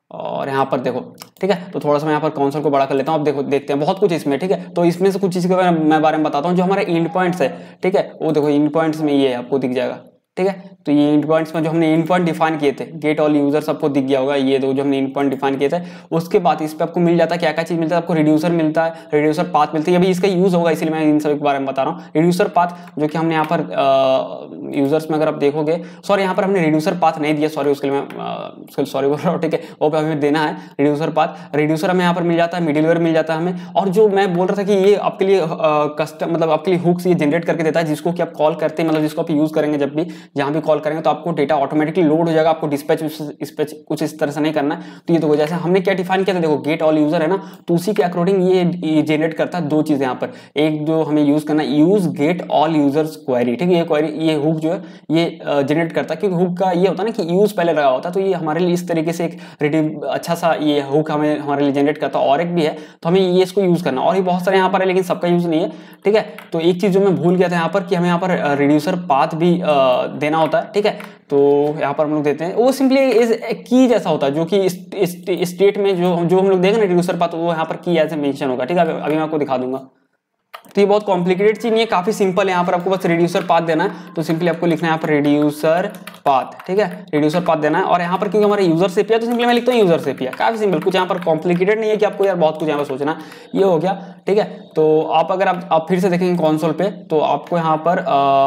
और यहाँ पर देखो, ठीक है। तो थोड़ा सा मैं यहाँ पर कंसोल को बड़ा कर लेता हूँ। अब देखो, देखते हैं बहुत कुछ इसमें, ठीक है। तो इसमें से कुछ चीज़ के बारे में बताता हूँ। जो हमारे एंड पॉइंट्स है, ठीक है, वो देखो एंड पॉइंट्स में ये आपको दिख जाएगा, ठीक है। तो ये एंड पॉइंट्स में जो हमने एंड पॉइंट डिफाइन किए थे, गेट ऑल यूजर, सबको दिख गया होगा। ये दो जो हमने एंड पॉइंट डिफाइन किए थे, उसके बाद इस पे आपको मिल जाता है क्या क्या चीज मिलता है। आपको रिड्यूसर मिलता है, रिड्यूसर पाथ मिलती है। अभी इसका यूज होगा, इसलिए मैं इन सब के बारे में बता रहा हूँ। रिड्यूसर पाथ जो कि हमने यहाँ पर यूजर्स में अगर आप देखोगे, सॉरी यहाँ पर हमने रिड्यूसर पाथ नहीं दिया, सॉरी उसके लिए मैं सॉरी बोल रहा हूँ, ठीक है। वो पे हमें देना है रिड्यूसर पाथ। रिड्यूसर हमें यहाँ पर मिल जाता है, मिडिलवेयर मिल जाता है हमें। और जो मैं बोल रहा था कि ये आपके लिए कस्टम, मतलब आपके लिए हुक्स ये जनरेट करके देता है, जिसको कि आप कॉल करते हैं, मतलब जिसको आप यूज करेंगे जब भी, जहां भी कॉल करेंगे तो आपको डेटा ऑटोमेटिकली लोड हो जाएगा। आपको डिस्पैच कुछ इस तरह से नहीं करना है। तो ये तो जैसे हमने क्या डिफाइन किया था, देखो गेट ऑल यूजर है ना, तो उसी के अकॉर्डिंग ये जनरेट करता है दो चीजें यहाँ पर। एक जो हमें यूज करना है, use get all users query, ठीक है। ये क्वेरी, ये हुक जो है ये जनरेट करता है, क्योंकि हुक का ये होता है ना कि यूज पहले लगा होता है। तो ये हमारे लिए इस तरीके से एक अच्छा सा ये हुक हमें हमारे लिए जनरेट करता है। और एक भी है, तो हमें ये इसको यूज करना, और ये बहुत सारे यहाँ पर है, लेकिन सबका यूज नहीं है, ठीक है। तो एक चीज जो मैं भूल गया था यहाँ पर, कि हमें यहाँ पर रिड्यूसर पाथ भी देना होता है, ठीक है। तो यहाँ पर हम लोग देते हैं, वो सिंपली की जैसा होता है, जो कि स्टेट में जो हम लोग देंगे ना रिड्यूसर पाथ, वो यहाँ पर की ऐसे मेंशन होगा, ठीक है। अभी मैं आपको दिखा दूंगा। तो ये बहुत कॉम्प्लिकेटेड चीज नहीं है, काफी सिंपल है। यहाँ पर आपको बस रिड्यूसर पाथ देना है, तो सिंपली आपको लिखना है यहाँ पर रिड्यूसर पाथ, ठीक है। रिड्यूसर पाथ देना है। और यहाँ पर क्योंकि हमारे यूजर से पिया, तो सिंपली मैं लिखता हूँ यूजर से पिया, काफी सिंपल, कुछ यहाँ पर कॉम्प्लिकेटेड नहीं है कि आपको यार बहुत कुछ यहाँ पर सोचना। ये हो गया, ठीक है। तो आप अगर आप फिर से देखेंगे कंसोल पे, तो आपको यहाँ पर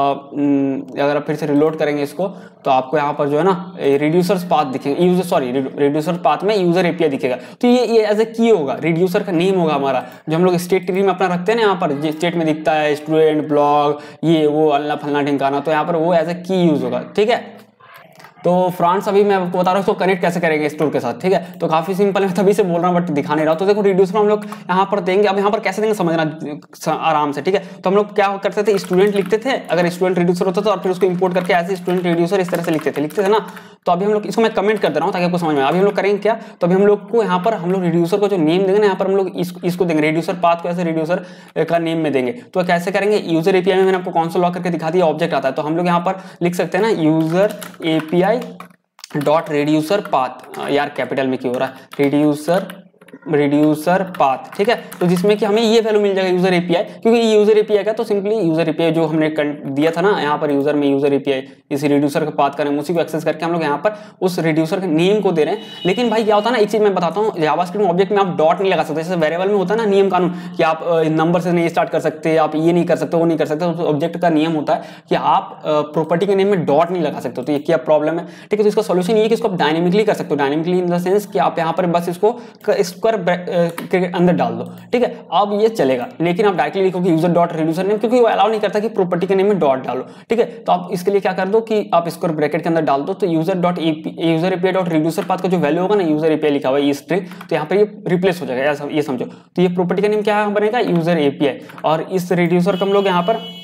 अगर आप फिर से रिलोड करेंगे इसको, तो आपको यहाँ पर जो है ना रिड्यूसर पाथ दिखेगा, यूजर सॉरी रिड्यूसर पाथ में यूजर एपीआई दिखेगा। तो ये एज ए की होगा, रिड्यूसर का नेम होगा हमारा, जो हम लोग स्टेट ट्री में अपना रखते हैं ना, यहाँ पर स्टेट में दिखता है स्टूडेंट, ब्लॉग, ये वो अल्लाह फलना ढिमकाना, तो यहाँ पर वो एज ए की यूज होगा, ठीक है। तो फ्रेंड्स अभी मैं आपको बता रहा हूँ इसको कनेक्ट कैसे करेंगे स्टोर के साथ, ठीक है। तो काफी सिंपल है, तभी से बोल रहा हूँ बट दिखा नहीं रहा। तो देखो रिड्यूसर हम लोग यहाँ पर देंगे। अब यहाँ पर कैसे देंगे समझना आराम से, ठीक है। तो हम लोग क्या करते थे, स्टूडेंट लिखते थे, अगर स्टूडेंट रिड्यूसर होता था, और फिर उसको इंपोर्ट करके ऐसे स्टूडेंट रिड्यूसर इस तरह से लिखते थे ना। तो अभी हम लोग इसको मैं कमेंट कर दे रहा हूँ ताकि आपको समझ में। अभी हम लोग करेंगे क्या, तो अभी हम लोग को यहाँ पर हम लोग रिड्यूसर को जो नेम देंगे ना, यहाँ पर हम लोग इसको देंगे, रिड्यूसर पाथ को ऐसे रिड्यूसर का नेम में देंगे। तो कैसे करेंगे, यूजर एपीआई में मैंने आपको कंसोल लॉग करके दिखा दिया, ऑब्जेक्ट आता है। तो हम लोग यहाँ पर लिख सकते हैं ना, user API dot reducer path, यार कैपिटल में क्यों हो रहा है, रिड्यूसर पाथ, ठीक है। तो जिसमें कि हमें ये वैल्यू मिल जाएगा यूजर एपीआई, क्योंकि ये यूजर एपीआई का, तो सिंपली यूजर एपीआई जो हमने दिया था ना यहाँ पर यूजर में, यूजर एपीआई इस रिड्यूसर का पाथ करें, उसी को एक्सेस करके हम लोग यहाँ पर उस रिड्यूसर के नेम को दे रहे हैं। लेकिन भाई क्या होता है ना, एक चीज मैं बताता हूँ, जावास्क्रिप्ट ऑब्जेक्ट में आप डॉट नहीं लगा सकते। जैसे वेरिएबल में होता है ना नियम कानून, कि आप नंबर से नहीं स्टार्ट कर सकते, आप ये नहीं कर सकते, वो नहीं कर सकते। तो ऑब्जेक्ट का नियम होता है कि आप प्रॉपर्टी के नेम में डॉट नहीं लगा सकते। तो ये क्या प्रॉब्लम है, ठीक है। तो इसका सोल्यूशन ये है कि इसको आप डायनेमिकली कर सकते हो, डायनेमिकली इन द सेंस कि आप यहाँ पर बस इसको स्क्वायर के अंदर डाल दो, ठीक है। अब ये चलेगा, लेकिन आप डायरेक्टली लिखोगे यूजर डॉट रिड्यूसर नेम, क्योंकि वो अलाउ नहीं करता कि प्रॉपर्टी के नेम में डॉट डालो, ठीक है। तो आप इसके लिए क्या कर दो कि आप स्क्वायर ब्रैकेट के अंदर डाल दो। तो user API dot reducer path का जो वैल्यू होगा ना, यूजर एपीआई लिखा हुआ है ये स्ट्रिंग, तो यहाँ पर ये रिप्लेस हो जाएगा, ये समझो। तो ये प्रॉपर्टी का नेम क्या बनेगा, यूजर एपीआई। और इस रिड्यूसर को हम लोग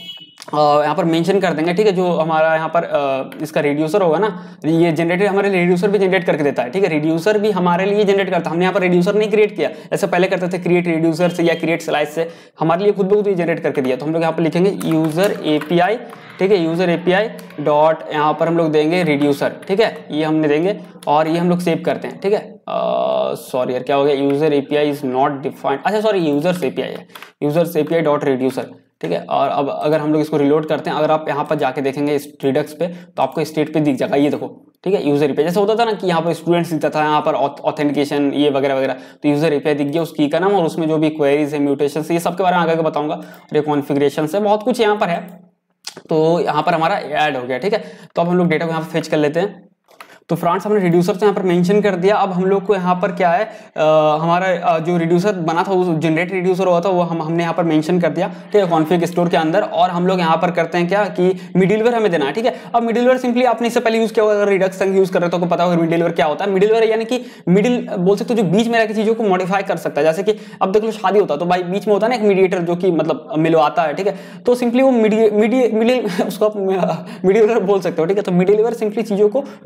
यहाँ पर मेंशन कर देंगे, ठीक है। जो हमारा यहाँ पर इसका रिड्यूसर होगा ना, ये जनरेटेड हमारे रिड्यूसर भी जनरेट करके देता है, ठीक है। रिड्यूसर भी हमारे लिए जनरेट करता है। हमने यहाँ पर रिड्यूसर नहीं क्रिएट किया, ऐसे पहले करते थे क्रिएट रिड्यूसर से या क्रिएट स्लाइस से, हमारे लिए खुद ब खुद जनरेट करके दिया। तो हम लोग यहाँ पर लिखेंगे यूजर एपीआई, ठीक है, यूजर एपीआई डॉट यहाँ पर हम लोग देंगे रिड्यूसर, ठीक है, ये हमने देंगे। और ये हम लोग सेव करते हैं, ठीक है। सॉरी यार क्या हो गया, user API is not defined, अच्छा सॉरी यूजर एपीआई है, यूजर एपीआई डॉट रिड्यूसर, ठीक है। और अब अगर हम लोग इसको रिलोड करते हैं, अगर आप यहाँ पर जाके देखेंगे इस रिडक्स पे, तो आपको स्टेट पे दिख जाएगा, ये देखो, ठीक है। यूजर एपीआई जैसे होता था ना कि यहाँ पर स्टूडेंट्स दिखता था, यहाँ पर ऑथेंटिकेशन ये वगैरह वगैरह, तो यूजर एपीआई दिख गया, उस की का नाम, और उसमें जो भी क्वेरीज है, म्यूटेशन, ये सब के बारे में आगे बताऊंगा। और ये कॉन्फ़िगरेशन से बहुत कुछ यहाँ पर है। तो यहाँ पर हमारा ऐड हो गया, ठीक है। तो अब हम लोग डेटा को यहाँ पर फेच कर लेते हैं। तो फ्रेंड्स हमने रिड्यूसर से यहाँ पर मेंशन कर दिया। अब हम लोग को यहाँ पर क्या है, हमारा जो रिड्यूसर बना था, वो जनरेट रिड्यूसर हुआ था, वो हमने यहाँ पर मेंशन कर दिया, ठीक है, कॉन्फिग स्टोर के अंदर। और हम लोग यहाँ पर करते हैं क्या कि मिडिलवेयर हमें देना है, ठीक है। अब मिडिलवेयर सिंपली आपने इससे पहले यूज किया होगा, रिडक्स यूज कर रहे तो आपको पता होगा मिडिलवेयर क्या होता है। मिडिलवेयर यानी कि मिडिल बोल सकते हो, जो बीच में रहकर चीजों को मॉडिफाई कर सकता है। जैसे कि अब देख लो शादी होता है, तो भाई बीच में होता है ना एक मीडिएटर, जो कि मतलब मिलवाता है, ठीक है। तो सिंपली वो मिडिल उसको आप मिडिलवेयर बोल सकते हो, ठीक है। तो मिडिलवेयर सिंपली चीजों को बीच में आप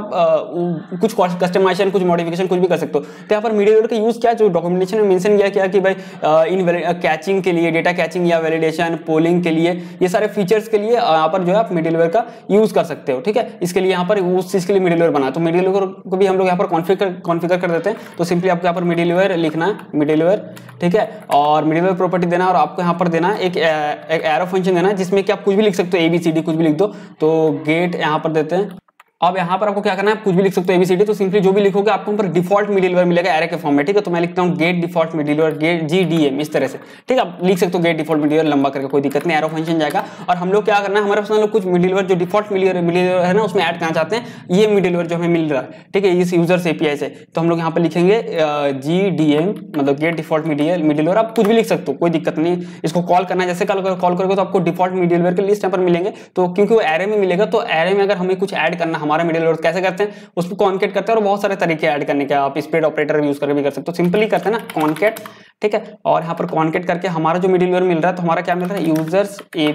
आप कुछ कस्टमाइजेशन, कुछ मॉडिफिकेशन कुछ भी कर सकते हो। तो यहाँ पर मिडिलवेयर का यूज क्या, जो डॉक्यूमेंटेशन में मेंशन किया क्या कि भाई इन कैचिंग के लिए, डेटा कैचिंग या वैलिडेशन, पोलिंग के लिए, ये सारे फीचर्स के लिए यहाँ पर जो है आप मिडिलवेयर का यूज कर सकते हो। ठीक है, इसके लिए यहाँ पर उस चीज के लिए मिडिलवेयर बना, तो मिडिलवेयर को भी हम लोग यहाँ पर कॉन्फ़िगर कर देते हैं। तो सिंपली आपको यहाँ पर मिडिलवेयर लिखना है, मिडिलवेयर, ठीक है, और मिडिलवेयर प्रॉपर्टी देना, और आपको यहाँ पर देना है एक एरो फंक्शन देना है जिसमें कि आप कुछ भी लिख सकते हो, ABCD कुछ भी लिख दो। तो गेट यहाँ पर देते हैं। अब यहाँ पर आपको क्या करना है, आप कुछ भी लिख सकते हो ABCD, तो सिंपली जो भी लिखोगे आपको ऊपर डिफॉल्ट मिडिलवेयर मिलेगा एरे के फॉर्म में। ठीक है, तो मैं लिखता हूँ get default middleware, get GDM, इस तरह से। ठीक है, आप लिख सकते हो गेट डिफॉल्ट मिडिलवेयर लंबा करके, कोई दिक्कत नहीं, एरो फंक्शन जाएगा। और हम लोग क्या करना है, हमारे पास हम लोग कुछ मिडिलवेयर जो डिफॉल्ट मिडिलवेयर है ना उसमें ऐड करना चाहते हैं, ये मिडिलवेयर जो हमें मिल रहा है, ठीक है, इस यूजर्स API से। तो हम लोग यहाँ पर लिखेंगे GDM, मतलब गेट डिफॉल्ट मिडिलवेयर। आप कुछ भी लिख सकते हो, कोई दिक्कत नहीं। इसको कॉल करना है, जैसे कॉल करोगे तो आपको डिफॉल्ट मिडिलवेयर के लिस्ट यहाँ पर मिलेंगे। तो क्योंकि वो एरे में मिलेगा, तो एरे में अगर हमें कुछ ऐड करना हमारा मिडिलवेयर कैसे करते हैं, उसको कॉन्केट करते हैं। और बहुत सारे तरीके ऐड करने के, आप स्प्रेड ऑपरेटर यूज करके भी कर सकते हो। सिंपली करते हैं ना कॉन्केट, ठीक है, और यहाँ पर कॉन्केट करके हमारा जो मिडिलवेयर मिल रहा है, तो हमारा क्या मिल रहा है, यूजर्स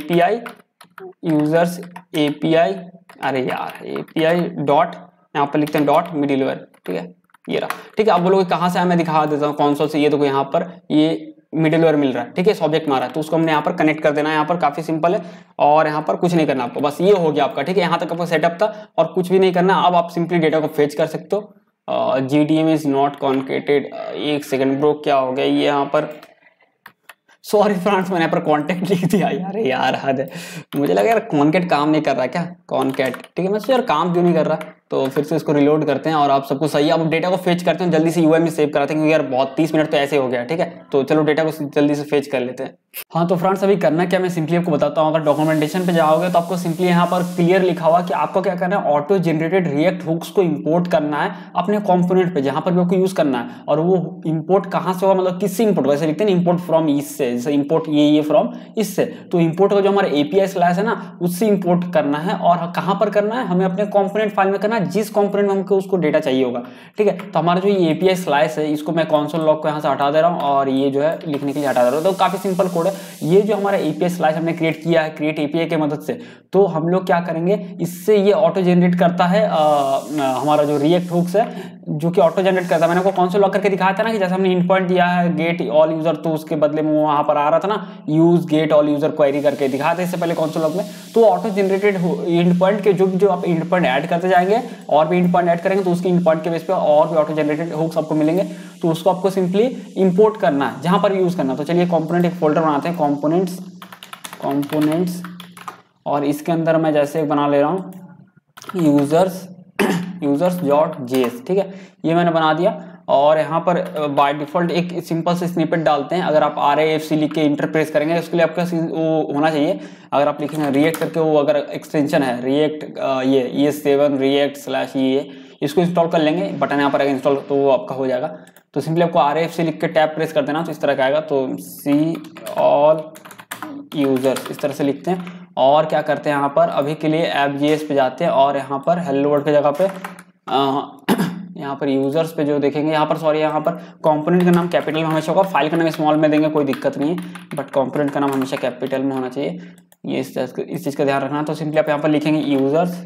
API, अरे यार API डॉट, यहाँ पर लिखते हैं डॉट मिडिलवेयर। ठीक है, ये रहा। ठीक है, आप बोलोगे कहाँ से है, मैं दिखा देता हूँ कौन से। ये देखो यहाँ पर ये मिडिलवेयर मिल रहा है, ठीक है, ऑब्जेक्ट मारा है, तो उसको हमने यहाँ पर कनेक्ट कर देना है। यहाँ पर काफी सिंपल है, और यहाँ पर कुछ नहीं करना आपको, बस ये हो गया आपका। ठीक है, यहाँ तक आपका सेटअप था और कुछ भी नहीं करना। अब आप सिंपली डेटा को फेच कर सकते हो। GDM इज नॉट कॉन्केटेड, एक सेकंड ब्रो, क्या हो गया ये यहाँ पर, सॉरी फ्रेंड्स, मैंने यहाँ पर कॉन्टेक्ट लिख दिया यार हद है। मुझे लगा यार कॉन्केट काम नहीं कर रहा क्या, कॉन्केट, ठीक है, मैं सोचा यार काम क्यों नहीं कर रहा। तो फिर से इसको रिलोड करते हैं और आप सबको सही। अब डेटा को फेच करते हैं, जल्दी से UI में सेव कराते हैं, क्योंकि यार बहुत 30 मिनट तो ऐसे हो गया। ठीक है, तो चलो डेटा को जल्दी से फेच कर लेते हैं। हाँ, तो फ्रेंड्स अभी करना क्या, मैं सिंपली आपको बताता हूँ। अगर डॉक्यूमेंटेशन पे जाओगे तो आपको सिंपली यहाँ पर क्लियर लिखा हुआ कि आपको क्या करना है, ऑटो जनरेटेड रिएक्ट हुक्स को इंपोर्ट करना है अपने कंपोनेंट पे, जहां पर भी आपको यूज करना है। और वो इंपोर्ट कहाँ से होगा, मतलब किससे इंपोर्ट, वैसे लिखते हैं इंपोर्ट फ्रॉम इससे, जैसे इंपोर्ट ये फ्रॉम इससे। तो इंपोर्ट का जो हमारा API स्लैश है ना, उससे इंपोर्ट करना है। और कहाँ पर करना है, हमें अपने कंपोनेंट फाइल में करना है, जिस कंपोनेंट में हमको उसको डेटा चाहिए होगा। ठीक है, तो हमारा जो ये API स्लाइस है, इसको मैं कंसोल लॉग को यहाँ से हटा दे रहा हूँ, और ये जो है लिखने के लिए हटा दे रहा हूँ। तो काफी सिंपल कोड है ये, जो हमारा API स्लाइस हमने क्रिएट किया है, क्रिएट API के मदद से। तो हम लोग क्या करेंगे, इससे ये ऑटो जनरेट करता है हमारा जो रिएक्ट हुक्स है, जो कि ऑटो जनरेट करता है। मैंने आपको कंसोल लॉग करके दिखाया था ना, कि जैसे हमने इंड पॉइंट दिया है गेट ऑल यूजर, तो उसके बदले में वहां पर आ रहा था ना use get all user query करके दिखाया था इससे पहले कंसोल लॉग में। तो ऑटो जनरेटेड इंड पॉइंट के जो आप इंड पॉइंट ऐड करते जाएंगे, और भी इंड पॉइंट ऐड करेंगे, तो उसके इंड पॉइंट के बेस पे और भी ऑटो जनरेटेड हुक्स आपको मिलेंगे। तो उसको आपको सिंपली इंपोर्ट करना है, जहां पर यूज करना। तो चलिए कंपोनेंट एक फोल्डर बनाते हैं, कंपोनेंट्स, और इसके अंदर मैं जैसे बना ले रहा हूँ users.js। ठीक है, ये मैंने बना दिया। और यहाँ पर बाय डिफॉल्ट एक सिंपल से स्निपेट डालते हैं। अगर आप RAFC लिख के इंटरप्रेस करेंगे, उसके लिए आपका वो होना चाहिए। अगर आप लिखेंगे रिएक्ट करके, वो अगर एक्सटेंशन है रिएक्ट, ये ES7 react / ये, इसको इंस्टॉल कर लेंगे, बटन यहाँ पर आएगा इंस्टॉल, तो वो आपका हो जाएगा। तो सिंपली आपको RAFC लिख के टैब प्रेस कर देना, तो इस तरह का आएगा। तो सी ऑल यूजर्स इस तरह से लिखते हैं। और क्या करते हैं, यहाँ पर अभी के लिए app.js पे जाते हैं, और यहाँ पर हेलो वर्ल्ड की जगह पे यहाँ पर यूजर्स पे जो देखेंगे, यहाँ पर सॉरी, यहाँ पर कंपोनेंट का नाम कैपिटल में हमेशा होगा, फाइल का नाम स्मॉल में देंगे, कोई दिक्कत नहीं है, बट कंपोनेंट का नाम हमेशा कैपिटल में होना चाहिए। ये इस चीज़ का ध्यान रखना। तो सिंपली आप यहाँ पर लिखेंगे यूजर्स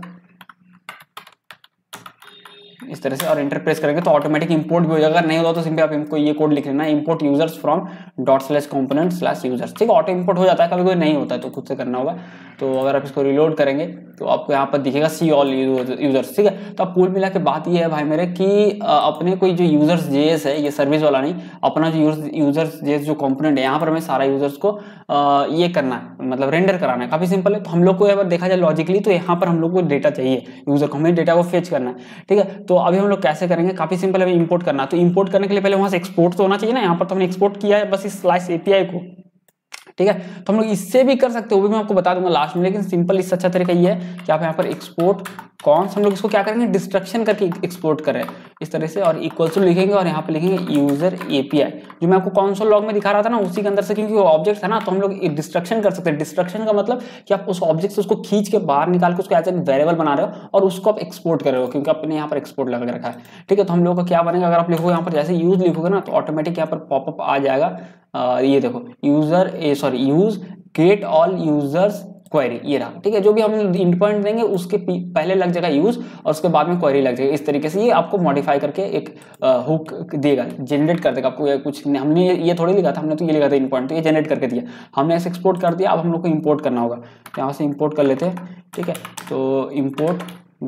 इस तरह से, और इंटर प्रेस करेंगे तो ऑटोमेटिक इंपोर्ट भी हो जाएगा। नहीं होगा तो सिंपली आप इनको ये कोड लिख लेना, इंपोर्ट यूजर्स फ्रॉम ./component/users। ठीक है, ऑटो इंपोर्ट हो जाता है, कभी कोई नहीं होता है तो खुद से करना होगा। तो अगर आप इसको रिलोड करेंगे तो आपको यहाँ पर दिखेगा सी ऑल यूजर्स। ठीक है, तो अब कुल मिला के बात ये है भाई मेरे कि अपने कोई जो यूजर्स JS है, ये सर्विस वाला नहीं, अपना जो यूजर्स JS जो कंपोनेंट है, यहाँ पर हमें सारा यूजर्स को ये करना है, मतलब रेंडर कराना है। काफी सिंपल है। तो हम लोग को अगर देखा जाए लॉजिकली, तो यहाँ पर हम लोग को डेटा चाहिए, यूजर को, हमें डेटा को फेच करना है। ठीक है, तो अभी हम लोग कैसे करेंगे, काफी सिंपल है, हमें इंपोर्ट करना। तो इंपोर्ट करने के लिए पहले वहां से एक्सपोर्ट तो होना चाहिए ना। यहाँ पर तो हमने एक्सपोर्ट किया है बस इस स्लाइस API को। ठीक है, तो हम लोग इससे भी कर सकते हो, वो भी मैं आपको बता दूंगा लास्ट में। लेकिन सिंपल इससे अच्छा तरीका ये है कि आप यहाँ पर एक्सपोर्ट कॉन्स, हम लोग इसको क्या करेंगे, डिस्ट्रक्शन करके एक्सपोर्ट करें इस तरह से, और इक्वल टू लिखेंगे, और यहाँ पे लिखेंगे यूजर API, जो मैं आपको कंसोल लॉग में दिखा रहा था ना, उसी के अंदर से, क्योंकि वो ऑब्जेक्ट है ना, तो हम लोग डिस्ट्रक्शन कर सकते हैं। डिस्ट्रक्शन का मतलब कि आप उस ऑब्जेक्ट से उसको खींच के बाहर निकाल के उसको एज ए वेरिएबल बना रहे हो, और उसको आप एक्सपोर्ट कर रहे हो, क्योंकि आपने यहाँ पर एक्सपोर्ट लगा रखा है। ठीक है, तो हम लोग का क्या बनेगा, अगर आप लिखोगे यहाँ पर जैसे यूज लिखोगे ना, तो ऑटोमेटिक यहाँ पर पॉपअप आ जाएगा। ये देखो use get all users query, ये रहा, ठीक है। जो भी हम इंड पॉइंट देंगे उसके पहले लग जाएगा यूज और उसके बाद में क्वेरी लग जाएगा। इस तरीके से ये आपको मॉडिफाई करके एक हुक देगा, जनरेट कर देगा आपको। कुछ हमने ये थोड़ी लिखा था, हमने तो ये लिखा था इंड पॉइंट, तो ये जनरेट करके दिया, हमने ऐसे एक्सपोर्ट कर दिया। अब हम लोग को इंपोर्ट करना होगा, यहाँ से इंपोर्ट कर लेते हैं, ठीक है। तो इंपोर्ट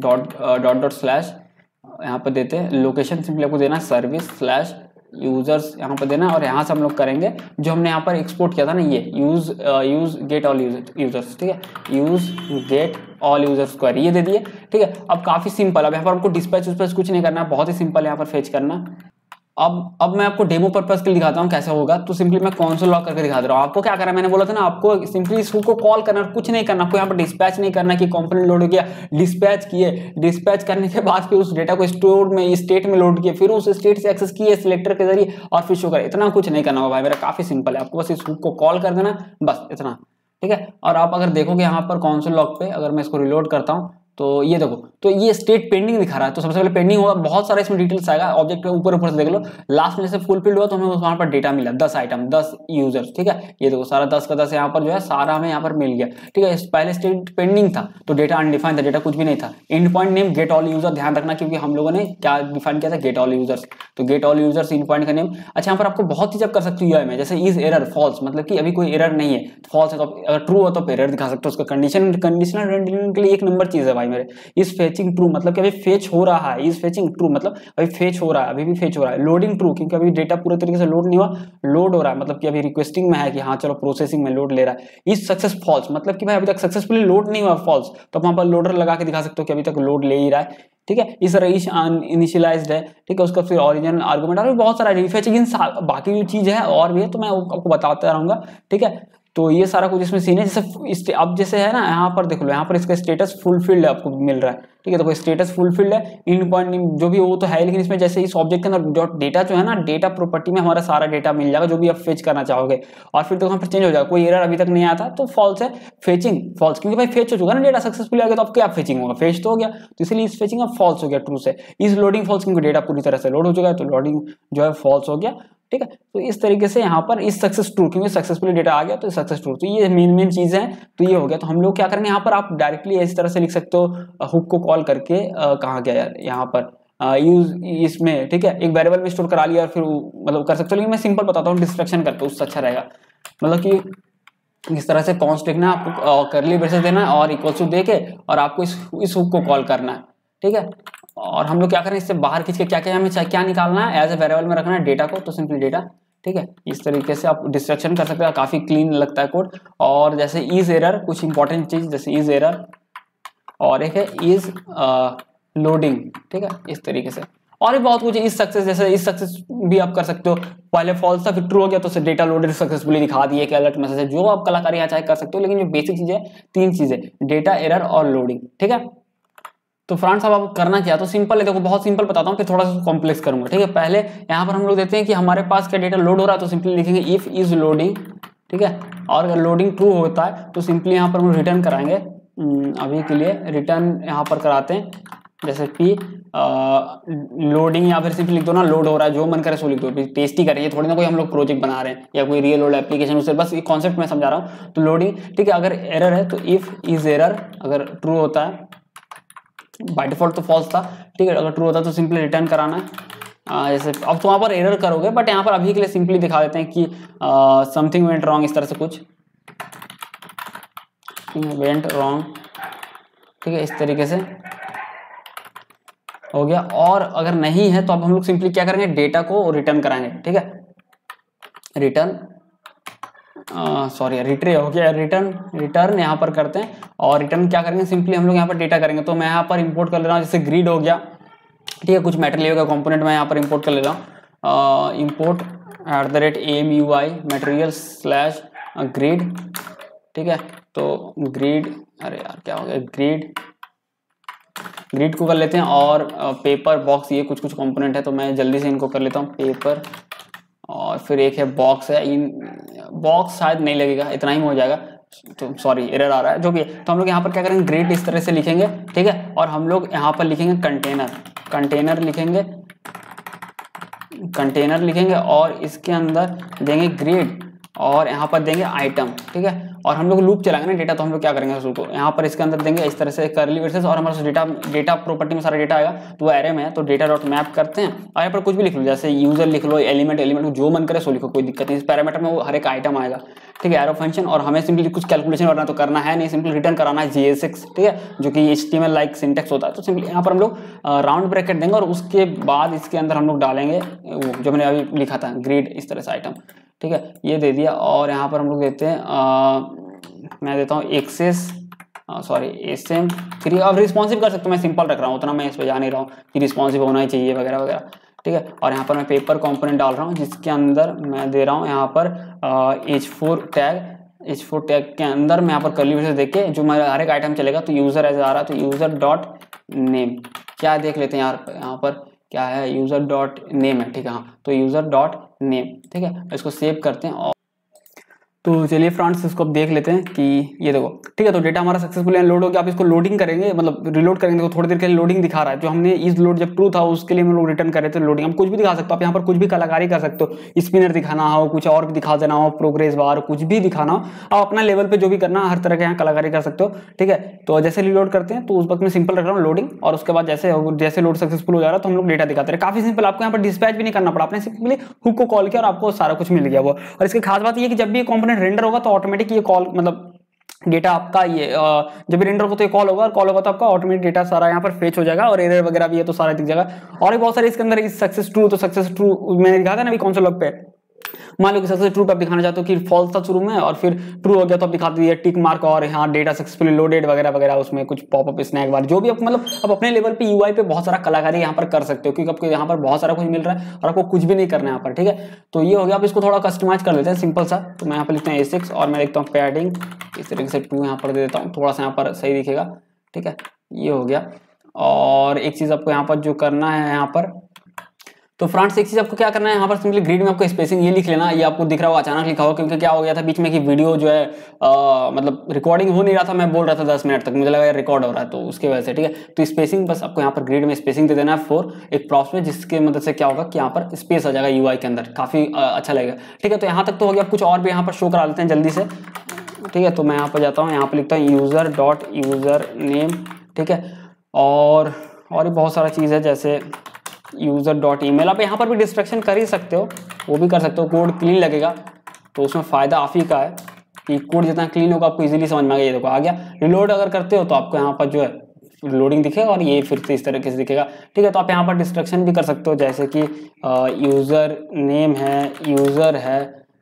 डॉट स्लैश यहाँ पर देते हैं, लोकेशन सिंपली आपको देना सर्विस स्लैश यूजर्स यहाँ पर देना, और यहाँ से हम लोग करेंगे जो हमने यहाँ पर एक्सपोर्ट किया था ना, ये यूज गेट ऑल यूजर्स, ठीक है, use get all users query, ये दे दिए, ठीक है। अब काफी सिंपल, अब यहाँ पर हमको डिस्पैच कुछ नहीं करना, बहुत ही सिंपल यहाँ पर फेच करना। अब मैं आपको डेमो पर्पस के लिए दिखाता हूँ कैसे होगा। तो सिंपली मैं कंसोल लॉग करके दिखा दे रहा हूँ। आपको क्या करना है, मैंने बोला था ना, आपको सिंपली इस हुक को कॉल करना, कुछ नहीं करना, आपको यहाँ पर डिस्पैच नहीं करना कि कंपोनेंट लोड किया, डिस्पैच किए, डिस्पैच करने के बाद फिर उस डेटा को स्टोर में स्टेट में लोड किए, फिर उस स्टेट से एक्सेस किए सिलेक्टर के जरिए और फिर शो करे। इतना कुछ नहीं करना होगा भाई मेरा, काफी सिंपल है। आपको बस इस हुक को कॉल कर देना, बस इतना, ठीक है। और आप अगर देखोगे यहाँ पर कंसोल लॉग पे, अगर मैं इसको रिलोड करता हूँ तो ये देखो, तो ये स्टेट पेंडिंग दिखा रहा है। तो सबसे पहले पेंडिंग होगा, बहुत सारा इसमें डिटेल्स आएगा, ऑब्जेक्ट के ऊपर से देख लो, लास्ट में जैसे फुलफिल्ड हुआ तो हमें वहां पर डेटा मिला 10 आइटम 10 यूजर्स, ठीक है। ये देखो सारा 10 का 10 यहाँ पर जो है सारा हमें यहाँ पर मिल गया, ठीक है। पहले स्टेट पेंडिंग था तो डेटा अनडिफाइंड था, डेटा कुछ भी नहीं था। End point name get all user, ध्यान रखना क्योंकि हम लोगों ने क्या डिफाइन किया था, गेट ऑल यूजर्स। तो get all users end point का नेम। अच्छा, यहाँ पर आपको बहुत चीज आप कर सकते हो यूआई में, जैसे इज एरर फॉल्स, मतलब कि अभी कोई एरर नहीं है, फॉल्स है तो अगर ट्रू हो तो एरर दिखा सकते हो। उसका कंडीशनल रेंडरिंग के लिए एक नंबर चीज है भाई मेरे, इस फेचिंग ट्रू, मतलब कि अभी फेच हो रहा है, इज फेचिंग ट्रू मतलब अभी फेच हो रहा है, अभी भी फेच हो रहा है। लोडिंग ट्रू, क्योंकि अभी डेटा पूरे तरीके से लोड नहीं हुआ, लोड हो रहा है, मतलब कि अभी रिक्वेस्टिंग में है कि हाँ चलो प्रोसेसिंग में लोड ले रहा है। इज सक्सेस फॉल्स, मतलब कि भाई अभी तक सक्सेसफुली लोड नहीं हुआ फॉल्स, तो वहां पर लोडर लगा के दिखा सकते हो कि अभी तक लोड ले ही रहा है, ठीक है। इस रईश इनिशियलाइज्ड है, ठीक है। उसका फिर ओरिजिनल आर्गुमेंट और बहुत सारा रिफेचिंग, बाकी जो चीज है और भी है तो मैं आपको बताता रहूंगा, ठीक है। तो ये सारा कुछ इसमें सीन है। जैसे अब जैसे है ना, यहाँ पर देख लो, यहाँ पर इसका स्टेटस फुलफिल्ड है आपको मिल रहा है, ठीक है। तो स्टेटस फुलफिल्ड है, इन पॉइंट जो भी वो तो है, लेकिन इसमें जैसे इस ऑब्जेक्ट के अंदर डेटा जो है ना, डेटा प्रॉपर्टी में हमारा सारा डेटा मिल जाएगा जो भी आप फेच करना चाहोगे, और फिर तो यहाँ पर चेंज हो जाएगा। कोई एरर अभी तक नहीं आया था तो फॉल्स है, फेचिंग फॉल्स, क्योंकि भाई फेच हो चुका ना डेटा, सक्सेसफुली आ गया तो अब क्या फेचिंग होगा, फेच तो हो गया, तो इसलिए इस फेचिंग अब फॉल्स हो गया ट्रू से। इस लोडिंग फॉल्स, क्योंकि डेटा पूरी तरह से लोड हो चुका है तो लोडिंग जो है फॉल्स हो गया, ठीक है। तो इस तरीके से यहाँ पर इस सक्सेस ट्रू, क्योंकि सक्सेसफुली डेटा आ गया तो सक्सेस ट्रू, तो ये मेन चीज है। तो ये हो गया, तो हम लोग क्या करेंगे, यहाँ पर आप डायरेक्टली इस तरह से लिख सकते हो, हुक को कॉल करके कहाँ गया यार, यहाँ पर यूज इसमें, ठीक है, एक वेरिएबल में स्टोर करा लिया और फिर मतलब कर सकते हो। लेकिन मैं सिंपल बताता हूँ, डिस्ट्रक्शन करते हो उससे अच्छा रहेगा, मतलब कि इस तरह से कॉन्स्ट लिखना, आपको करली ब्रेसेस देना और इक्वल टू दे के, और आपको इस हुक को कॉल करना है, ठीक है। और हम लोग क्या करें, इससे बाहर खींच के क्या क्या हमें क्या निकालना है, एज ए वेरिएबल में रखना है डेटा को, तो सिंपली डेटा, ठीक है। इस तरीके से आप डिस्ट्रक्शन कर सकते हो, काफी क्लीन लगता है कोड। और जैसे इज एरर, कुछ इंपॉर्टेंट चीज जैसे इज एरर, और एक है इज लोडिंग, ठीक है, इस तरीके से। और भी बहुत कुछ इस सक्सेस, जैसे इस सक्सेस भी आप कर सकते हो, पहले फॉल्स था फिर ट्रू हो गया तो डेटा लोडेड सक्सेसफुली दिखा दिए कि अलर्ट मैसेज है, जो आप कलाकारी यहाँ चाहे कर सकते हो। लेकिन जो बेसिक चीज है, 3 चीजें, डेटा, एरर और लोडिंग, ठीक है। तो फ्रेंड्स अब आप करना क्या, तो सिंपल है, देखो बहुत सिंपल बताता हूँ, फिर थोड़ा सा कॉम्प्लेक्स करूंगा, ठीक है। पहले यहाँ पर हम लोग देते हैं कि हमारे पास क्या डेटा लोड हो रहा है, तो सिंपली लिखेंगे इफ इज लोडिंग, ठीक है। और अगर लोडिंग ट्रू होता है तो सिंपली यहाँ पर हम रिटर्न कराएंगे, अभी के लिए रिटर्न यहाँ पर कराते हैं, जैसे कि लोडिंग, या फिर सिंपली लिख दो ना लोड हो रहा है, जो मन करे सो लिख दो, टेस्टी करिए, थोड़ी ना कोई हम लोग प्रोजेक्ट बना रहे हैं या कोई रियल वर्ल्ड एप्लीकेशन, उससे बस एक कॉन्सेप्ट में समझा रहा हूँ। तो लोडिंग, ठीक है। अगर एरर है तो इफ इज एरर, अगर ट्रू होता है, बाय डिफॉल्ट तो फॉल्स था, ठीक है, अगर ट्रू होता तो सिंपली रिटर्न कराना है। जैसे अब तो वहाँ पर एरर करोगे, बट यहाँ पर अभी के लिए सिंपली दिखा देते हैं कि समथिंग वेंट रॉन्ग, इस तरह से कुछ वेंट रॉन्ग, ठीक है, इस तरीके से हो गया। और अगर नहीं है तो अब हम लोग सिंपली क्या करेंगे, डेटा को रिटर्न कराएंगे, ठीक है, रिटर्न सॉरी रिट्रीव हो गया, रिटर्न यहाँ पर करते हैं। और रिटर्न क्या करेंगे, सिंपली हम लोग यहाँ पर डेटा करेंगे। तो मैं यहाँ पर इंपोर्ट कर ले रहा हूँ, जैसे ग्रिड हो गया, ठीक है, कुछ मटेरियल का कंपोनेंट मैं यहाँ पर इंपोर्ट कर ले रहा हूँ, import @amui material slash grid, ठीक है। तो ग्रिड, अरे यार क्या हो गया, ग्रिड को कर लेते हैं। और पेपर बॉक्स, ये कुछ कंपोनेंट है तो मैं जल्दी से इनको कर लेता हूँ, पेपर, और फिर एक है बॉक्स है, इन बॉक्स शायद नहीं लगेगा, इतना ही हो जाएगा, तो सॉरी एरर आ रहा है, जो भी है। तो हम लोग यहाँ पर क्या करेंगे, ग्रिड इस तरह से लिखेंगे, ठीक है। और हम लोग यहाँ पर लिखेंगे कंटेनर लिखेंगे, और इसके अंदर देंगे ग्रिड, और यहाँ पर देंगे आइटम, ठीक है। और हम लोग लूप चलाएंगे ना डेटा, तो हम लोग क्या करेंगे उसको यहाँ पर इसके अंदर देंगे इस तरह से कर्ली ब्रेसेस, और हमारे डेटा प्रॉपर्टी में सारा डेटा आएगा, तो वो एरे में है, तो डेटा डॉट मैप करते हैं और यहाँ पर कुछ भी लिख लो, जैसे यूजर लिख लो, एलिमेंट जो मन करे सो लिखो, कोई दिक्कत नहीं। इस पैरामीटर में वो हर एक आइटम आएगा, ठीक है। एरो फंक्शन, और हमें सिंपली कुछ कैलकुलेशन करना तो करना है नहीं, सिंपली रिटर्न कराना है JSX, ठीक है, जो कि HTML लाइक सिंटेक्स होता है। तो सिंपली यहाँ पर हम लोग राउंड ब्रैकेट देंगे और उसके बाद इसके अंदर हम लोग डालेंगे वो जो मैंने अभी लिखा था ग्रिड, इस तरह से आइटम, ठीक है, ये दे दिया। और यहाँ पर हम लोग देते हैं मैं देता हूँ एक्सेस SM3। अब रिस्पॉन्सिव कर सकते हो, मैं सिंपल रख रहा हूँ, उतना मैं इस पर जा नहीं रहा हूँ कि रिस्पॉन्सिव होना ही चाहिए वगैरह वगैरह, ठीक है। और यहाँ पर मैं पेपर कंपोनेंट डाल रहा हूँ, जिसके अंदर मैं दे रहा हूँ यहाँ पर H4 टैग के अंदर मैं यहाँ पर कर्ली ब्रेसेस देख के जो मेरा हर एक आइटम चलेगा, तो यूजर ऐसे आ रहा है, तो यूजर डॉट नेम क्या देख लेते हैं यार, यहाँ पर क्या है, यूजर डॉट नेम है, ठीक है, हाँ, तो यूजर डॉट नेम, ठीक है, इसको सेव करते हैं। और तो चलिए फ्रेंड्स इसको अब देख लेते हैं कि ये देखो, ठीक है, तो डेटा हमारा सक्सेसफुली लोड हो गया। आप इसको लोडिंग करेंगे, मतलब रिलोड करेंगे, तो थोड़ी देर के लिए लोडिंग दिखा रहा है, जो हमने इस लोड जब ट्रू था उसके लिए हम लोग रिटर्न कर रहे थे लोडिंग। हम कुछ भी दिखा सकते हो, आप यहाँ पर कुछ भी कलाकारी कर सकते हो, स्पिनर दिखाना हो, कुछ और भी दिखा देना हो, प्रोग्रेस बार, कुछ भी दिखाना हो, आप अपना लेवल पे जो भी करना हर तरह के यहाँ कलाकारी कर सकते हो, ठीक है। तो जैसे रिलोड करते हैं तो उस वक्त में सिंपल रख रहा हूँ लोडिंग, और उसके बाद जैसे लोड सक्सेसफुल हो जा रहा है तो हम लोग डेटा दिखाते रहे। काफी सिंपल, आपको यहाँ पर डिस्पैच भी नहीं करना पड़ा, आपने सिंपली हुक को कॉल किया और आपको सारा कुछ मिल गया वो। और इसकी खास बात ये कि जब भी कंपोनेंट रेंडर होगा तो ऑटोमेटिक ये कॉल, मतलब डेटा आपका ये जब भी रेंडर होगा तो ये कॉल होगा, और कॉल होगा तो आपका ऑटोमेटिक डेटा सारा यहाँ पर फेच हो जाएगा, और एरर वगैरह भी है तो सारा दिख जाएगा। और भी बहुत सारे इसके अंदर सक्सेस ट्रू, तो सक्सेस ट्रू मैंने दिखा था ना अभी कौन सा लॉग पे, मान लो कि सक्सेस ट्रू पे आप दिखाना चाहते हो कि फॉल्स था शुरू में और फिर ट्रू हो गया, तो आप दिखा दीजिए टिक मार्क और यहाँ डेटा सक्सेसफुली लोडेड वगैरह वगैरह, उसमें कुछ पॉपअप स्नैक बार, जो भी आप मतलब आप अपने लेवल पे UI पे बहुत सारा कलाकारी यहाँ पर कर सकते हो, क्योंकि आपको यहाँ पर बहुत सारा कुछ मिल रहा है और आपको कुछ भी नहीं करना है यहाँ पर, ठीक है। तो ये हो गया, आप इसको थोड़ा कस्टमाइज कर लेते हैं सिंपल सा। तो मैं यहाँ पर लिखता हूँ A6 और मैं लिखता हूँ पैडिंग इस तरीके से 2 यहाँ पर दे देता हूँ, थोड़ा सा यहाँ पर सही दिखेगा, ठीक है, ये हो गया। और एक चीज आपको यहाँ पर जो करना है यहाँ पर, तो फ्रेंड्स एक चीज आपको क्या करना है यहाँ पर, सिंपली ग्रिड में आपको स्पेसिंग ये लिख लेना, ये आपको दिख रहा होगा, अचानक लिखा होगा, क्योंकि क्या हो गया था बीच में कि वीडियो जो है मतलब रिकॉर्डिंग हो नहीं रहा था, मैं बोल रहा था 10 मिनट तक, मुझे लगा यार रिकॉर्ड हो रहा है, तो उसके वजह से, ठीक है। तो स्पेसिंग बस आपको यहाँ पर ग्रिड में स्पेसिंग दे देना है 4 एक प्रॉप्स में, जिसके मदद से क्या होगा कि यहाँ पर स्पेस आ जाएगा UI के अंदर, काफी अच्छा लगेगा, ठीक है। तो यहाँ तक तो हो गया, कुछ और भी यहाँ पर शो करा लेते हैं जल्दी से, ठीक है। तो मैं यहाँ पर जाता हूँ, यहाँ पर लिखता हूँ यूजर डॉट यूजर नेम, ठीक है। और भी बहुत सारा चीज़ है, जैसे यूजर डॉट ईमेल, आप यहाँ पर भी डिस्ट्रक्शन कर ही सकते हो, वो भी कर सकते हो, कोड क्लीन लगेगा, तो उसमें फ़ायदा आप ही का है कि कोड जितना क्लीन होगा आपको इजीली समझ में आ गया। ये देखो आ गया। रिलोड अगर करते हो तो आपको यहाँ पर जो है लोडिंग दिखेगा और ये फिर से इस तरीके से दिखेगा, ठीक है। तो आप यहाँ पर डिस्ट्रक्शन भी कर सकते हो, जैसे कि यूज़र नेम है, यूज़र है,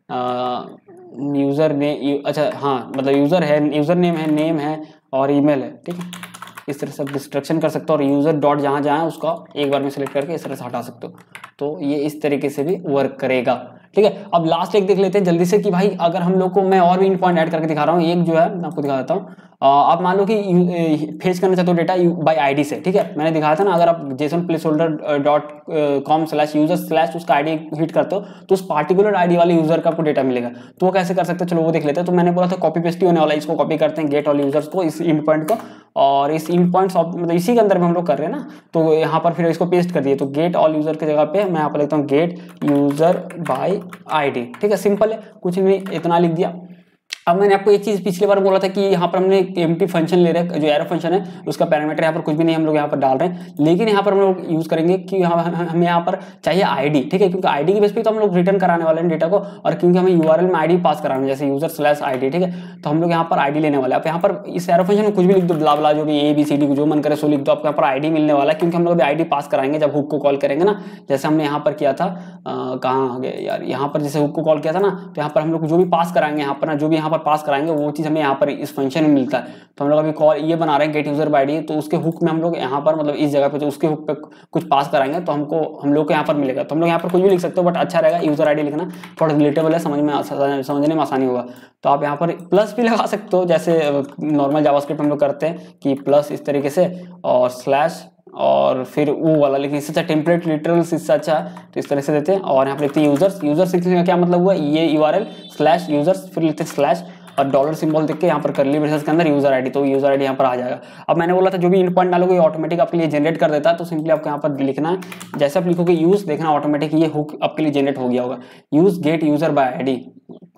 यूज़र नेम, अच्छा हाँ, मतलब यूज़र है, यूज़र नेम है और ईमेल है, ठीक है। इस तरह से आप डिस्ट्रक्शन कर सकते हो, और यूजर डॉट जहाँ जहाँ है उसका एक बार में सिलेक्ट करके इस तरह से हटा सकते हो, तो ये इस तरीके से भी वर्क करेगा, ठीक है। अब लास्ट एक देख लेते हैं जल्दी से कि भाई अगर हम लोग को, मैं और भी इन पॉइंट ऐड करके दिखा रहा हूँ, एक जो है मैं आपको दिखा देता हूँ। आप मान लो कि फेच करना चाहते हो डेटा बाय आईडी से, ठीक है, मैंने दिखाया था ना, अगर आप JSON placeholder dot com slash user slash उसका आईडी हिट करते हो तो उस पार्टिकुलर आईडी वाले यूजर का आपको डेटा मिलेगा। तो वो कैसे कर सकते हैं, चलो वो देख लेते हैं। तो मैंने बोला था कॉपी पेस्ट ही होने वाला है, इसको कॉपी करते हैं गेट ऑल यूजर्स को, इस इंड पॉइंट को, और इस इंड पॉइंट मतलब इसी के अंदर में हम लोग कर रहे हैं ना, तो यहाँ पर फिर इसको पेस्ट कर दिए। तो गेट ऑल यूजर की जगह पे मैं यहाँ पर लिखता हूँ गेट यूजर बाय आईडी, ठीक है, सिंपल है, कुछ नहीं, इतना लिख दिया। अब मैंने आपको एक चीज पिछली बार बोला था कि यहाँ पर हमने एम्प्टी फंक्शन ले रहे हैं, जो एरो फंक्शन है उसका पैरामीटर यहाँ पर कुछ भी नहीं हम लोग यहाँ पर डाल रहे हैं, लेकिन यहाँ पर हम लोग यूज करेंगे कि हमें यहाँ पर चाहिए आईडी, ठीक है, क्योंकि आईडी की बेस पे तो हम लोग रिटर्न कराने वाले हैं डेटा को, और क्योंकि हमें यूआरएल में आईडी पास कराना है, जैसे यूजर स्लैश आईडी, ठीक है। तो हम लोग यहाँ पर आईडी लेने वाले हैं। आप यहाँ पर इस एरो फंक्शन में कुछ भी लिख दो, ब्ला ब्ला, जो भी ABCD जो मन करे सो लिख दो, आपको यहाँ पर आईडी मिलने वाला है, क्योंकि हम लोग अभी आईडी पास कराएंगे जब हुक को कॉल करेंगे ना, जैसे हमने यहाँ पर किया था, कहाँ आ गए यार, यहाँ पर जैसे हुक को कॉल किया था ना, तो यहाँ पर हम लोग जो भी पास कराएंगे यहाँ पर ना, जो भी यहाँ पर पास कराएंगे वो चीज हमें यहाँ पर इस फंक्शन में मिलता है। तो हम लोग अभी कॉल ये बना रहे हैं गेट यूजर बाय आईडी, तो उसके हुक में हम लोग यहाँ पर मतलब इस जगह पे जो उसके हुक पे कुछ पास कराएंगे तो हम लोग को यहाँ पर मिलेगा। तो हम लोग यहाँ पर कुछ भी लिख सकते हो, बट अच्छा रहेगा यूजर आईडी लिखना, थोड़ा रिलेटेबल है, समझने में आसानी होगा। तो आप यहाँ पर प्लस भी लगा सकते हो, जैसे नॉर्मल जावास्क्रिप्ट हम लोग करते हैं कि प्लस इस तरीके से और स्लैश और फिर वो वाला, लेकिन इससे अच्छा टेम्पलेट लिटरल्स इससे अच्छा, तो इस तरह से देते हैं। और यहाँ पर लिखते हैं यूजर्स लिखने का क्या मतलब हुआ, ये URL स्लैश यूजर्स, फिर लिखते हैं स्लैश और डॉलर सिंबल देख के यहाँ पर कर्ली ब्रेसेस के अंदर यूजर आईडी, तो यूजर आईडी यहाँ पर आ जाएगा। अब मैंने बोला था जो भी इंड पॉइंट डालोगे ऑटोमेटिक आपके लिए जनरेट कर देता है, तो सिंपली आपको यहाँ पर लिखना है, जैसे आप लिखोगे यूज, देखना ऑटोमेटिक ये हुक आपके लिए जनरेट हो गया होगा, use get user by ID,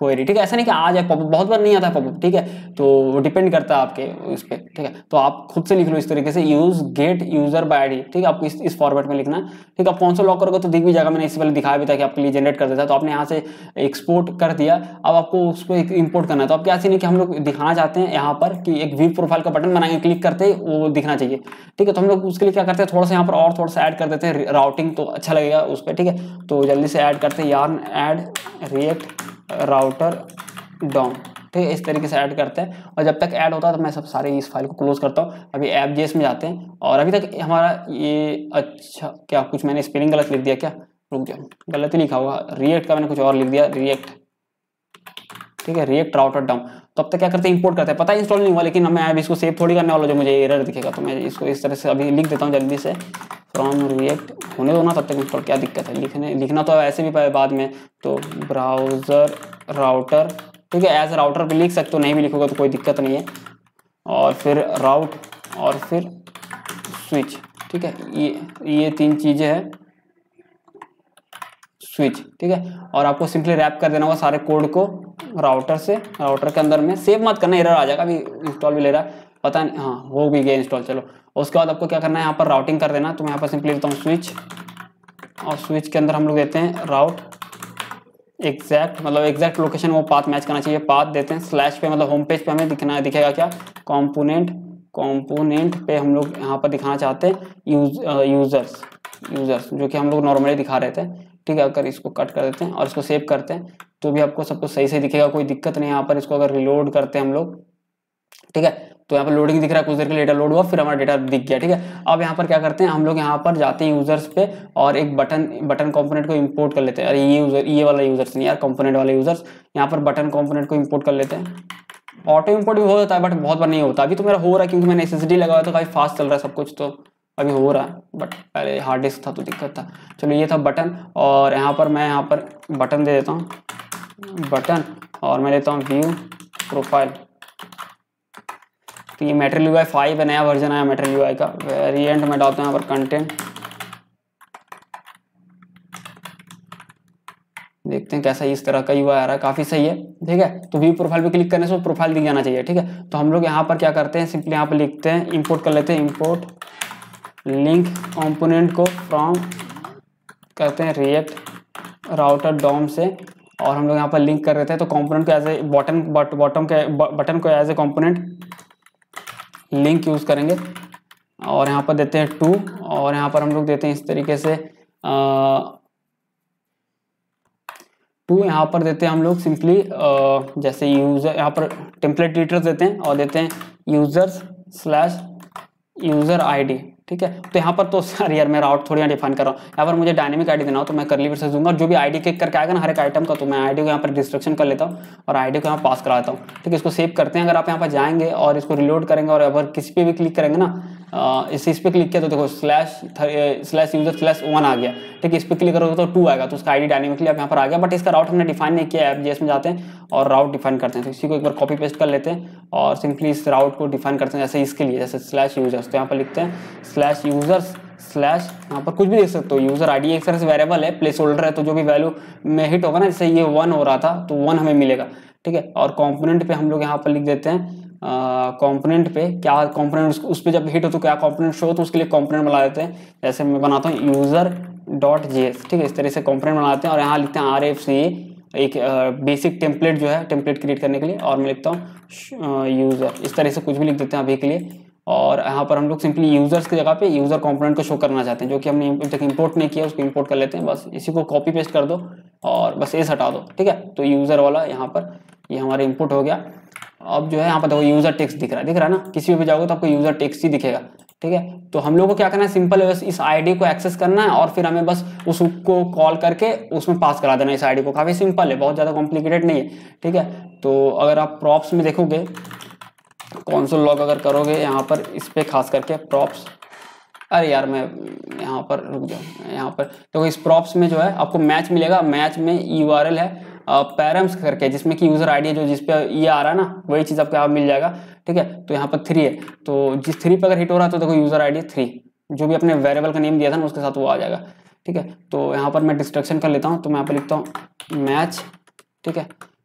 query, ठीक है। ऐसा नहीं कि आ जाए पॉपअप, बहुत बार नहीं आता है पॉपअप, ठीक है, तो वो डिपेंड करता है आपके इस पे, ठीक है। तो आप खुद से लिख लो इस तरीके से, use get user by ID, ठीक है, आपको इस फॉर्मेट में लिखना है, ठीक है। आप कौन सा लॉक करोगे तो दिख भी जाएगा, मैंने इससे पहले दिखाया भी था कि आपके लिए जनरेट कर देता है। तो आपने यहाँ से एक्सपोर्ट कर दिया, अब आपको उसको इंपोर्ट करना है। तो अब क्या सीन है कि हम लोग दिखाना चाहते हैं यहाँ पर कि एक व्यू प्रोफाइल का बटन बनाएंगे, क्लिक करते ही वो दिखना चाहिए, ठीक है। तो हम लोग उसके लिए क्या करते हैं, थोड़ा सा यहाँ पर और थोड़ा सा ऐड कर देते हैं राउटिंग, तो अच्छा लगेगा उस पर, ठीक है। तो जल्दी से ऐड करते हैं yarn add React router DOM, ठीक है, इस तरीके से ऐड करते हैं। और जब तक ऐड होता है तो मैं सब सारे इस फाइल को क्लोज करता हूँ। अभी ऐप.js में जाते हैं और अभी तक हमारा ये, अच्छा क्या कुछ मैंने स्पेलिंग गलत लिख दिया क्या, रुक जाओ, गलत ही लिखा होगा, रिएक्ट का मैंने कुछ और लिख दिया, रिएक्ट, ठीक है, रिएक्ट राउटर डॉम। तो अब तक क्या करते हैं, इंपोर्ट करते हैं, पता है इंस्टॉल नहीं हुआ, लेकिन मैं अब इसको सेव थोड़ी करने वाला जो मुझे एरर दिखेगा। तो मैं इसको इस तरह से अभी लिख देता हूँ जल्दी से, फ्रॉम रिएक्ट होने दो ना तब तक इंस्टॉल, क्या दिक्कत है, लिखना तो ऐसे भी बाद में। तो ब्राउजर राउटर, ठीक है, एज राउटर भी लिख सकते हो, नहीं भी लिखोगे तो कोई दिक्कत नहीं है। और फिर राउट और फिर स्विच, ठीक है, ये 3 चीजें हैं, स्विच, ठीक है। और आपको सिंपली रैप कर देना होगा सारे कोड को राउटर से, राउटर के अंदर में, सेव मत करना, एरर आ जाएगा। अभी इंस्टॉल भी ले रहा है, पता नहीं, हाँ हो भी गया इंस्टॉल, चलो। उसके बाद आपको क्या करना है, यहाँ पर राउटिंग कर देना। तो मैं यहाँ पर सिंपली देता हूँ स्विच, और स्विच के अंदर हम लोग देते हैं राउट एग्जैक्ट, मतलब एग्जैक्ट लोकेशन वो पाथ मैच करना चाहिए, पाथ देते हैं स्लैश पे, मतलब होम पेज पे हमें दिखेगा क्या, कंपोनेंट पे हम लोग यहाँ पर दिखाना चाहते हैं यूजर्स जो कि हम लोग नॉर्मली दिखा रहे थे, ठीक है। अगर इसको कट कर देते हैं और इसको सेव करते हैं तो भी आपको सब कुछ सही से दिखेगा, कोई दिक्कत नहीं है। यहाँ पर इसको अगर रिलोड करते हैं हम लोग, ठीक है, तो यहाँ पर लोडिंग दिख रहा है, कुछ देर के लिए डेटा लोड हुआ, फिर हमारा डेटा दिख गया, ठीक है। अब यहाँ पर क्या करते हैं हम लोग, यहाँ पर जाते हैं यूजर्स पे और एक बटन कंपोनेंट को इंपोर्ट कर लेते हैं। अरे ये वाला यूजर्स नहीं यार, कंपोनेंट वाला यूजर्स, यहाँ पर बटन कंपोनेंट को इंपोर्ट कर लेते हैं। ऑटो इंपोर्ट भी हो जाता है बट बहुत बार नहीं होता। अभी तो मेरा हो रहा है क्योंकि मैंने SSD लगाया तो काफी फास्ट चल रहा है सब कुछ, तो अभी हो रहा है, बट पहले हार्ड डिस्क था तो दिक्कत था। चलो ये था बटन, और यहाँ पर मैं यहाँ पर बटन दे देता हूँ, बटन, और मैं लेता हूँ व्यू प्रोफाइल। तो ये Material UI 5 है, नया वर्जन आया Material UI का। वेरिएंट में डालता हूँ यहाँ पर कंटेंट, देखते हैं कैसा इस तरह का UI आ रहा है, काफी सही है, ठीक है। तो व्यू प्रोफाइल पे क्लिक करने से प्रोफाइल दिख जाना चाहिए, ठीक है। तो हम लोग यहाँ पर क्या करते हैं, सिंपली यहाँ पर लिखते हैं, इंपोर्ट कर लेते हैं, इंपोर्ट लिंक कंपोनेंट को फ्रॉम करते हैं रिएक्ट राउटर डॉम से, और हम लोग यहाँ पर लिंक कर देते हैं। तो कंपोनेंट को एज ए बटन को as a component link use करेंगे, और यहाँ पर देते हैं 2, और यहाँ पर हम लोग देते हैं इस तरीके से 2, यहाँ पर देते हैं हम लोग सिंपली जैसे यूजर, यहाँ पर टेम्पलेट डिटेल्स देते हैं और देते हैं यूजर ID, ठीक है। तो यहाँ पर तो सर यार मैं राउट थोड़ी डिफाइन कर रहा हूँ, यहाँ पर मुझे डायनेमिक ID देना हो तो मैं करली ब्रेसेस दूंगा, और जो भी ID क्लिक करके आएगा ना हर एक आइटम का, तो मैं ID को यहाँ पर डिस्ट्रक्शन कर लेता हूँ और ID को यहाँ पास कराता हूँ, ठीक है। इसको सेव करते हैं। अगर आप यहाँ पर जाएंगे और इसको रिलोड करेंगे और अगर किसी पे भी क्लिक करेंगे ना, इस पे क्लिक किया तो देखो /user/1 आ गया, ठीक है। इस पे क्लिक करोगे तो 2 आएगा, तो उसका ID डायनेमिकली आप यहाँ पर आ गया, बट इसका राउट हमने डिफाइन नहीं किया। ऐप.js में जाते हैं और राउट डिफाइन करते हैं, तो इसी को एक बार कॉपी पेस्ट कर लेते हैं और सिंपली इस राउट को डिफाइन करते हैं। जैसे इसके लिए जैसे /users, तो यहाँ पर लिखते हैं /users/ यहाँ पर कुछ भी देख सकते हो, यूजर ID एक तरह से वेरिएबल है, प्लेस होल्डर है, तो जो भी वैल्यू में हिट होगा ना, जैसे ये 1 हो रहा था तो 1 हमें मिलेगा, ठीक है। और कंपोनेंट पे हम लोग यहाँ पर लिख देते हैं कंपोनेंट पे क्या कंपोनेंट, उस पे जब हिट हो तो क्या कंपोनेंट शो हो, तो उसके लिए कंपोनेंट बना देते हैं। जैसे मैं बनाता हूँ user.js, ठीक है, इस तरह से कंपोनेंट बनाते हैं और यहाँ लिखते हैं RFC, एक बेसिक टेम्पलेट जो है टेम्पलेट क्रिएट करने के लिए, और मैं लिखता हूँ यूजर, इस तरह से कुछ भी लिख देते हैं अभी के लिए। और यहाँ पर हम लोग सिंपली यूजर्स की जगह पे यूजर कंपोनेंट को शो करना चाहते हैं, जो कि हमने अभी तक इंपोर्ट नहीं किया, उसको इंपोर्ट कर लेते हैं। बस इसी को कॉपी पेस्ट कर दो और बस एस हटा दो, ठीक है। तो यूजर वाला यहाँ पर ये हमारा इंपोर्ट हो गया। अब जो है यहाँ पर देखो यूजर टेक्स्ट दिख रहा है ना, किसी भी जाओगे तो आपको यूजर टेक्स्ट ही दिखेगा, ठीक है। तो हम लोग को क्या करना है, सिंपल है, बस इस ID को एक्सेस करना है और फिर हमें बस उसको कॉल करके उसमें पास करा देना इस ID को। काफी सिंपल है, बहुत ज्यादा कॉम्प्लिकेटेड नहीं है, ठीक है। तो अगर आप प्रॉप्स में देखोगे, कंसोल लॉग अगर करोगे यहाँ पर इस पे खास करके प्रॉप्स, अरे यार मैं यहाँ पर रुक जाऊँ, यहाँ पर तो इस प्रॉप्स में जो है आपको मैच मिलेगा। मैच में URL है पैरम्स करके, जिसमें कि यूजर ID है, जो जिस पे ये आ रहा है ना वही चीज आपको यहाँ मिल जाएगा, ठीक है। तो यहाँ पर 3 है, तो जिस 3 पे अगर हिट हो रहा है तो देखो यूजर ID 3, जो भी अपने वेरिएबल का नेम दिया था ना उसके साथ वो आ जाएगा, ठीक है। तो यहाँ पर मैं डिस्ट्रक्शन कर लेता हूँ, तो मैं यहाँ पर लिखता हूँ मैच, ठीक है,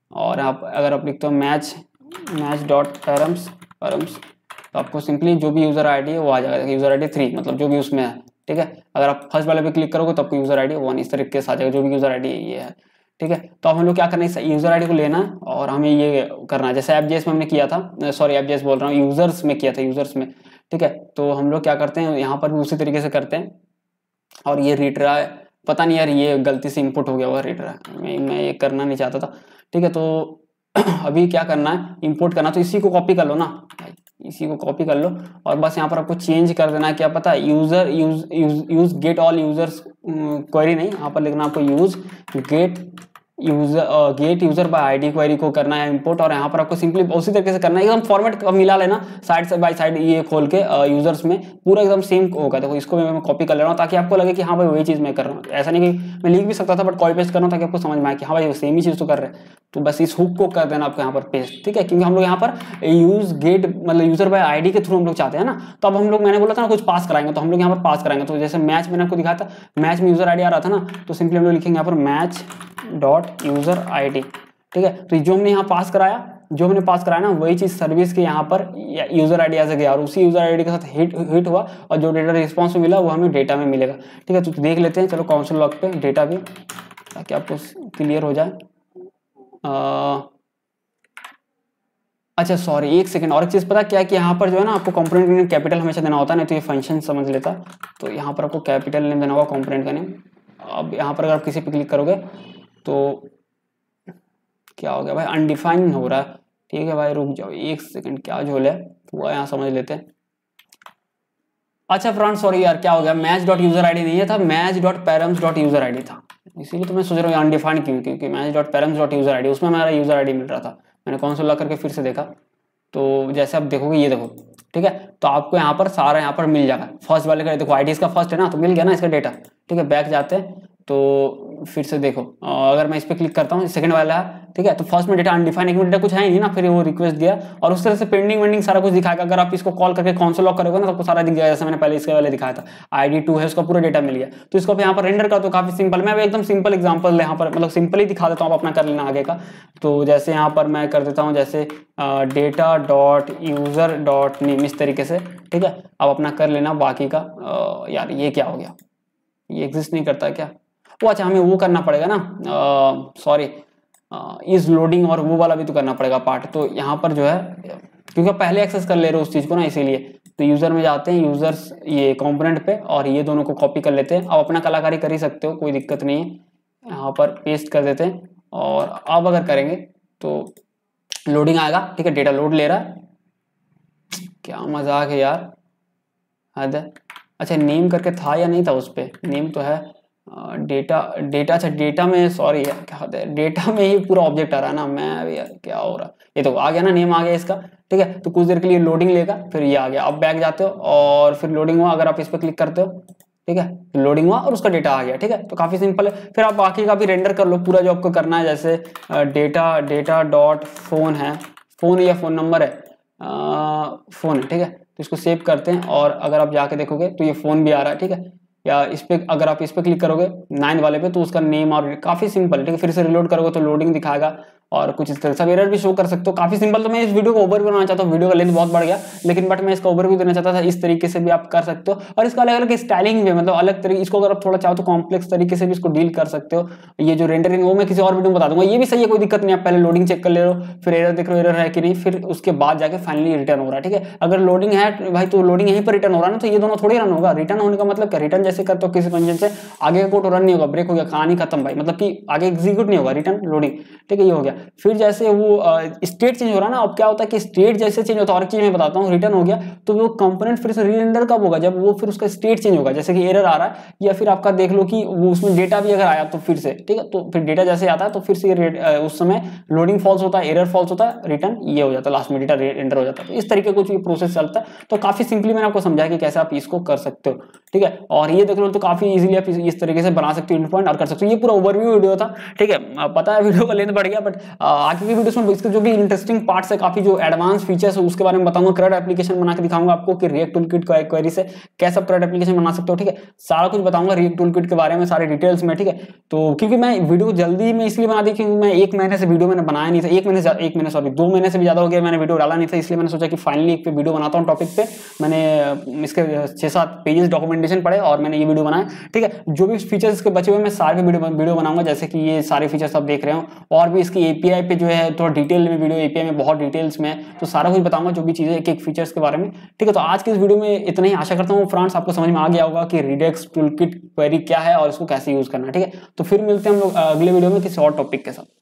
और आप अगर आप लिखते हो मैच डॉट पैरम्स तो आपको सिंपली जो भी यूज़र आईडी है वो आ जाएगा। यूज़र आईडी 3 मतलब जो भी उसमें है, ठीक है। अगर आप फर्स्ट वाले पे क्लिक करोगे तो आपको यूज़र आईडी 1 इस तरीके से आ जाएगा, जो भी यूज़र आईडी ये है, ठीक है। तो अब हम लोग क्या करना है, यूज़र आईडी को लेना है और हमें ये करना है जैसे एफ.जेएस में हमने किया था, सॉरी एफ.जेएस बोल रहा हूँ, यूज़र्स में किया था, यूज़र्स में, ठीक है। तो हम लोग क्या करते हैं यहाँ पर भी उसी तरीके से करते हैं। और ये रिट्राई, पता नहीं यार ये गलती से इनपुट हो गया होगा रिट्राई, मैं ये करना नहीं चाहता था, ठीक है। तो अभी क्या करना है, इंपोर्ट करना, तो इसी को कॉपी कर लो ना, इसी को कॉपी कर लो और बस यहाँ पर आपको चेंज कर देना है, क्या पता है, use get all users query नहीं, यहाँ पर लिखना आपको use get user by ID query को करना है इंपोर्ट। और यहाँ पर आपको सिंपली उसी तरीके से करना है, एकदम फॉर्मेट मिला लेना साइड से बाय साइड, ये खोल के यूजर्स में पूरा एकदम सेम होगा। देखो इसको मैं कॉपी कर ले रहा हूँ ताकि आपको लगे कि हाँ भाई वही चीज़ मैं कर रहा हूँ। ऐसा नहीं कि मैं लिख भी सकता था, बट कॉपी पेस्ट कर रहा हूँ ताकि आपको समझ में आए कि हाँ भाई सेम ही चीज़ तो कर रहे हैं। तो बस इस हुक को कर देना आपको यहाँ पर पेस्ट, ठीक है, क्योंकि हम लोग यहाँ पर यूज गेट मतलब यूजर बाय आईडी के थ्रू हम लोग चाहते हैं ना। तो अब हम लोग, मैंने बोला था ना कुछ पास कराएंगे, तो हम लोग यहाँ पर पास कराएंगे। तो जैसे मैच मैंने आपको दिखाया था, मैच में यूजर आईडी आ रहा था ना, तो सिंपली हम लोग लिखेंगे यहाँ पर मैच डॉट यूजर आईडी, ठीक है। तो जो हमने यहाँ पास कराया, जो हमने पास कराया ना, वही चीज सर्विस के यहाँ पर यूजर आईडी ऐसे गया और उसी यूजर आईडी के साथ हिट हुआ और जो डेटा रिस्पॉन्स में मिला वो हमें डेटा में मिलेगा, ठीक है। तो देख लेते हैं, चलो कंसोल लॉग पे डेटा भी, ताकि आपको क्लियर हो जाए। अच्छा सॉरी एक सेकंड, और एक चीज पता क्या है कि यहाँ पर जो है ना आपको कंपोनेंट नेम कैपिटल हमेशा देना होता है, नहीं तो ये फंक्शन समझ लेता। तो यहाँ पर आपको कैपिटल नेम देना होगा कंपोनेंट का नेम। अब यहाँ पर अगर आप किसी पे क्लिक करोगे तो क्या हो गया भाई, अनडिफाइंड हो रहा है, ठीक है भाई रुक जाओ एक सेकंड, क्या झोल है वो यहाँ समझ लेते हैं। अच्छा फ्रेंड सॉरी यार, क्या हो गया, मैच डॉट यूजर आईडी नहीं था, match dot params dot user ID था, इसीलिए तो मैं सोच रहा हूँ अनडिफाइंड क्यों, क्योंकि match dot params dot user ID उसमें हमारा यूजर आईडी मिल रहा था। मैंने कंसोल लॉग करके फिर से देखा, तो जैसे आप देखोगे ये देखो, ठीक है। तो आपको यहाँ पर सारा यहाँ पर मिल जाएगा, फर्स्ट वाले का देखो आईडी इसका फर्स्ट है ना, तो मिल गया ना इसका डेटा, ठीक है। बैक जाते हैं तो फिर से देखो, अगर मैं इस पर क्लिक करता हूँ, सेकंड वाला है, ठीक है। तो फर्स्ट में डेटा अनडिफाइंड, एक में डेटा कुछ है ही नहीं ना, फिर वो रिक्वेस्ट दिया और उस तरह से पेंडिंग वेंडिंग सारा कुछ दिखाएगा। अगर आप इसको कॉल करके कंसोल लॉग करोगे ना तो आपको सारा दिख जाएगा, जैसे मैंने पहले इसके वाले दिखाया था, आईडी 2 है उसका पूरा डेटा मिल गया। तो इसको यहाँ पर रेंडर कर दो, काफी सिंपल, मैं एकदम सिंपल एग्जाम्पल यहाँ पर मतलब सिंपल ही दिखा देता हूँ, आप अपना कर लेना आगे का। तो जैसे यहाँ पर मैं कर देता हूँ जैसे data dot user dot name इस तरीके से, ठीक है। अब अपना कर लेना बाकी का। यार ये क्या हो गया, ये एग्जिस्ट नहीं करता क्या, वो अच्छा हमें वो करना पड़ेगा ना, सॉरी इज लोडिंग और वो वाला भी तो करना पड़ेगा पार्ट। तो यहाँ पर जो है क्योंकि आप पहले एक्सेस कर ले रहे हो उस चीज को ना, इसीलिए तो यूजर में जाते हैं, यूजर्स ये कंपोनेंट पे, और ये दोनों को कॉपी कर लेते हैं। आप अपना कलाकारी कर ही सकते हो, कोई दिक्कत नहीं है। यहाँ पर पेस्ट कर देते हैं और अब अगर करेंगे तो लोडिंग आएगा, ठीक है। डेटा लोड ले रहा है, क्या मजाक है यार, हद है। अच्छा नेम करके था या नहीं था उस पर, नेम तो है, डेटा अच्छा डेटा में, सॉरी यार क्या होता है, डेटा में ही पूरा ऑब्जेक्ट आ रहा है ना, मैं यार क्या हो रहा है, ये तो आ गया ना, नेम आ गया इसका, ठीक है। तो कुछ देर के लिए लोडिंग लेगा, फिर ये आ गया। अब बैक जाते हो और फिर लोडिंग हुआ, अगर आप इस पर क्लिक करते हो, ठीक है, लोडिंग हुआ और उसका डेटा आ गया, ठीक है। तो काफी सिंपल है। फिर आप बाकी का भी रेंडर कर लो पूरा जो आपको करना है, जैसे डेटा डॉट फोन है, फोन या फोन नंबर है, फोन है, ठीक है। तो इसको सेव करते हैं और अगर आप जाके देखोगे तो ये फोन भी आ रहा है, ठीक है। या इस पे अगर आप इस पे क्लिक करोगे 9 वाले पे तो उसका नेम और काफी सिंपल, ठीक है। फिर से रिलोड करोगे तो लोडिंग दिखाएगा और कुछ इस तरह से एरर भी शो कर सकते हो, काफी सिंपल। तो मैं इस वीडियो को ओवरव्यू बनाना चाहता हूँ, वीडियो का लेंथ बहुत बढ़ गया, लेकिन बट मैं इसका ओवरव्यू देना चाहता था। इस तरीके से भी आप कर सकते हो और इसका अलग अलग स्टाइलिंग भी, मतलब अलग तरीके, इसको अगर आप थोड़ा चाहो तो कॉम्प्लेक्स तरीके से भी इसको डील कर सकते हो। ये जो रेंडरिंग वो मैं किसी और वीडियो में बता दूंगा, ये भी सही है, कोई दिक्कत नहीं। आप पहले लोडिंग चेक कर ले रहे हो, फिर एरर देख रहे हो एरर है कि नहीं, फिर उसके बाद जाके फाइनली रिटर्न हो रहा है, ठीक है। अगर लोडिंग है भाई तो लोडिंग यहीं पर रिटर्न हो रहा है ना, तो ये दोनों थोड़ी रन होगा। रिटर्न होने का मतलब क्या, रिटर्न जैसे करते हो किसी फंक्शन से, आगे का कोड रन नहीं होगा, ब्रेक हो गया, कहानी खत्म भाई, मतलब कि आगे एग्जीक्यूट नहीं होगा, रिटर्न लोडिंग, ठीक है, ये हो गया। फिर जैसे वो स्टेट चेंज हो रहा है ना, अब क्या होता है कि स्टेट जैसे चेंज होता है, और एक चीज मैं बताता हूँ, रिटर्न हो गया तो वो कंपोनेंट फिर से रीरेंडर कब होगा, जब वो फिर उसका स्टेट चेंज होगा, जैसे कि एरर आ रहा है, या फिर आपका देख लो कि वो उसमें डेटा भी अगर आया तो फिर से, ठीक है। तो फिर डेटा जैसे आता है तो फिर से उस समय लोडिंग फॉल्स होता है, एरर फॉल्स होता है, रिटर्न ये हो जाता है, लास्ट में डेटा रेंडर हो जाता है। तो इस तरीके कुछ भी प्रोसेस चलता है। तो काफी सिंपली मैंने आपको समझाया कि कैसे आप इसको कर सकते हो, ठीक है। और ये देख लो तो काफी इजीली आप इस तरीके से बना सकते हो, इंड पॉइंट और कर सकते हो। ये पूरा ओवरव्यू वीडियो था, ठीक है। पता है वीडियो का लेंथ बढ़ गया, बट आगे की वीडियोस में इसके जो भी इंटरेस्टिंग पार्ट्स है, काफी जो एडवांस फीचर्स है उसके बारे में बताऊंगा। CRUD एप्लीकेशन बना के दिखाऊंगा आपको कि रिएक्ट टूलकिट क्वेरी से कैसे CRUD एप्लीकेशन बना सकते हो, ठीक है। सारा कुछ बताऊंगा रिएक्ट टूलकिट के बारे में सारे डिटेल्स में, ठीक है। तो क्योंकि मैं वीडियो जल्दी में इसलिए बना दी क्योंकि मैं 1 महीने से वीडियो मैंने बनाया नहीं था, 1 महीने सॉरी 2 महीने से भी ज्यादा हो गया मैंने वीडियो डाला नहीं था, इसलिए मैंने सोचा कि फाइनली एक पे वीडियो बनाता हूँ टॉपिक पे। मैंने इसके 6-7 पेजेस डॉक्यूमेंटेशन पढ़े और मैंने ये वीडियो बनाया, ठीक है। जो भी फीचर्स इसके बचे हुए मैं सारे वीडियो बनाऊंगा, जैसे कि ये सारे फीचर्स आप देख रहे हो, और भी इसकी एपीआई पे जो है थोड़ा डिटेल में वीडियो, एपीआई में बहुत डिटेल्स में, तो सारा कुछ बताऊंगा जो भी चीजें एक एक फीचर्स के बारे में, ठीक है। तो आज के इस वीडियो में इतना ही। आशा करता हूँ फ्रेंड्स आपको समझ में आ गया होगा कि रिडक्स टूलकिट क्वेरी क्या है और इसको कैसे यूज करना है, ठीक है। तो फिर मिलते हैं हम लोग अगले वीडियो में किसी और टॉपिक के साथ।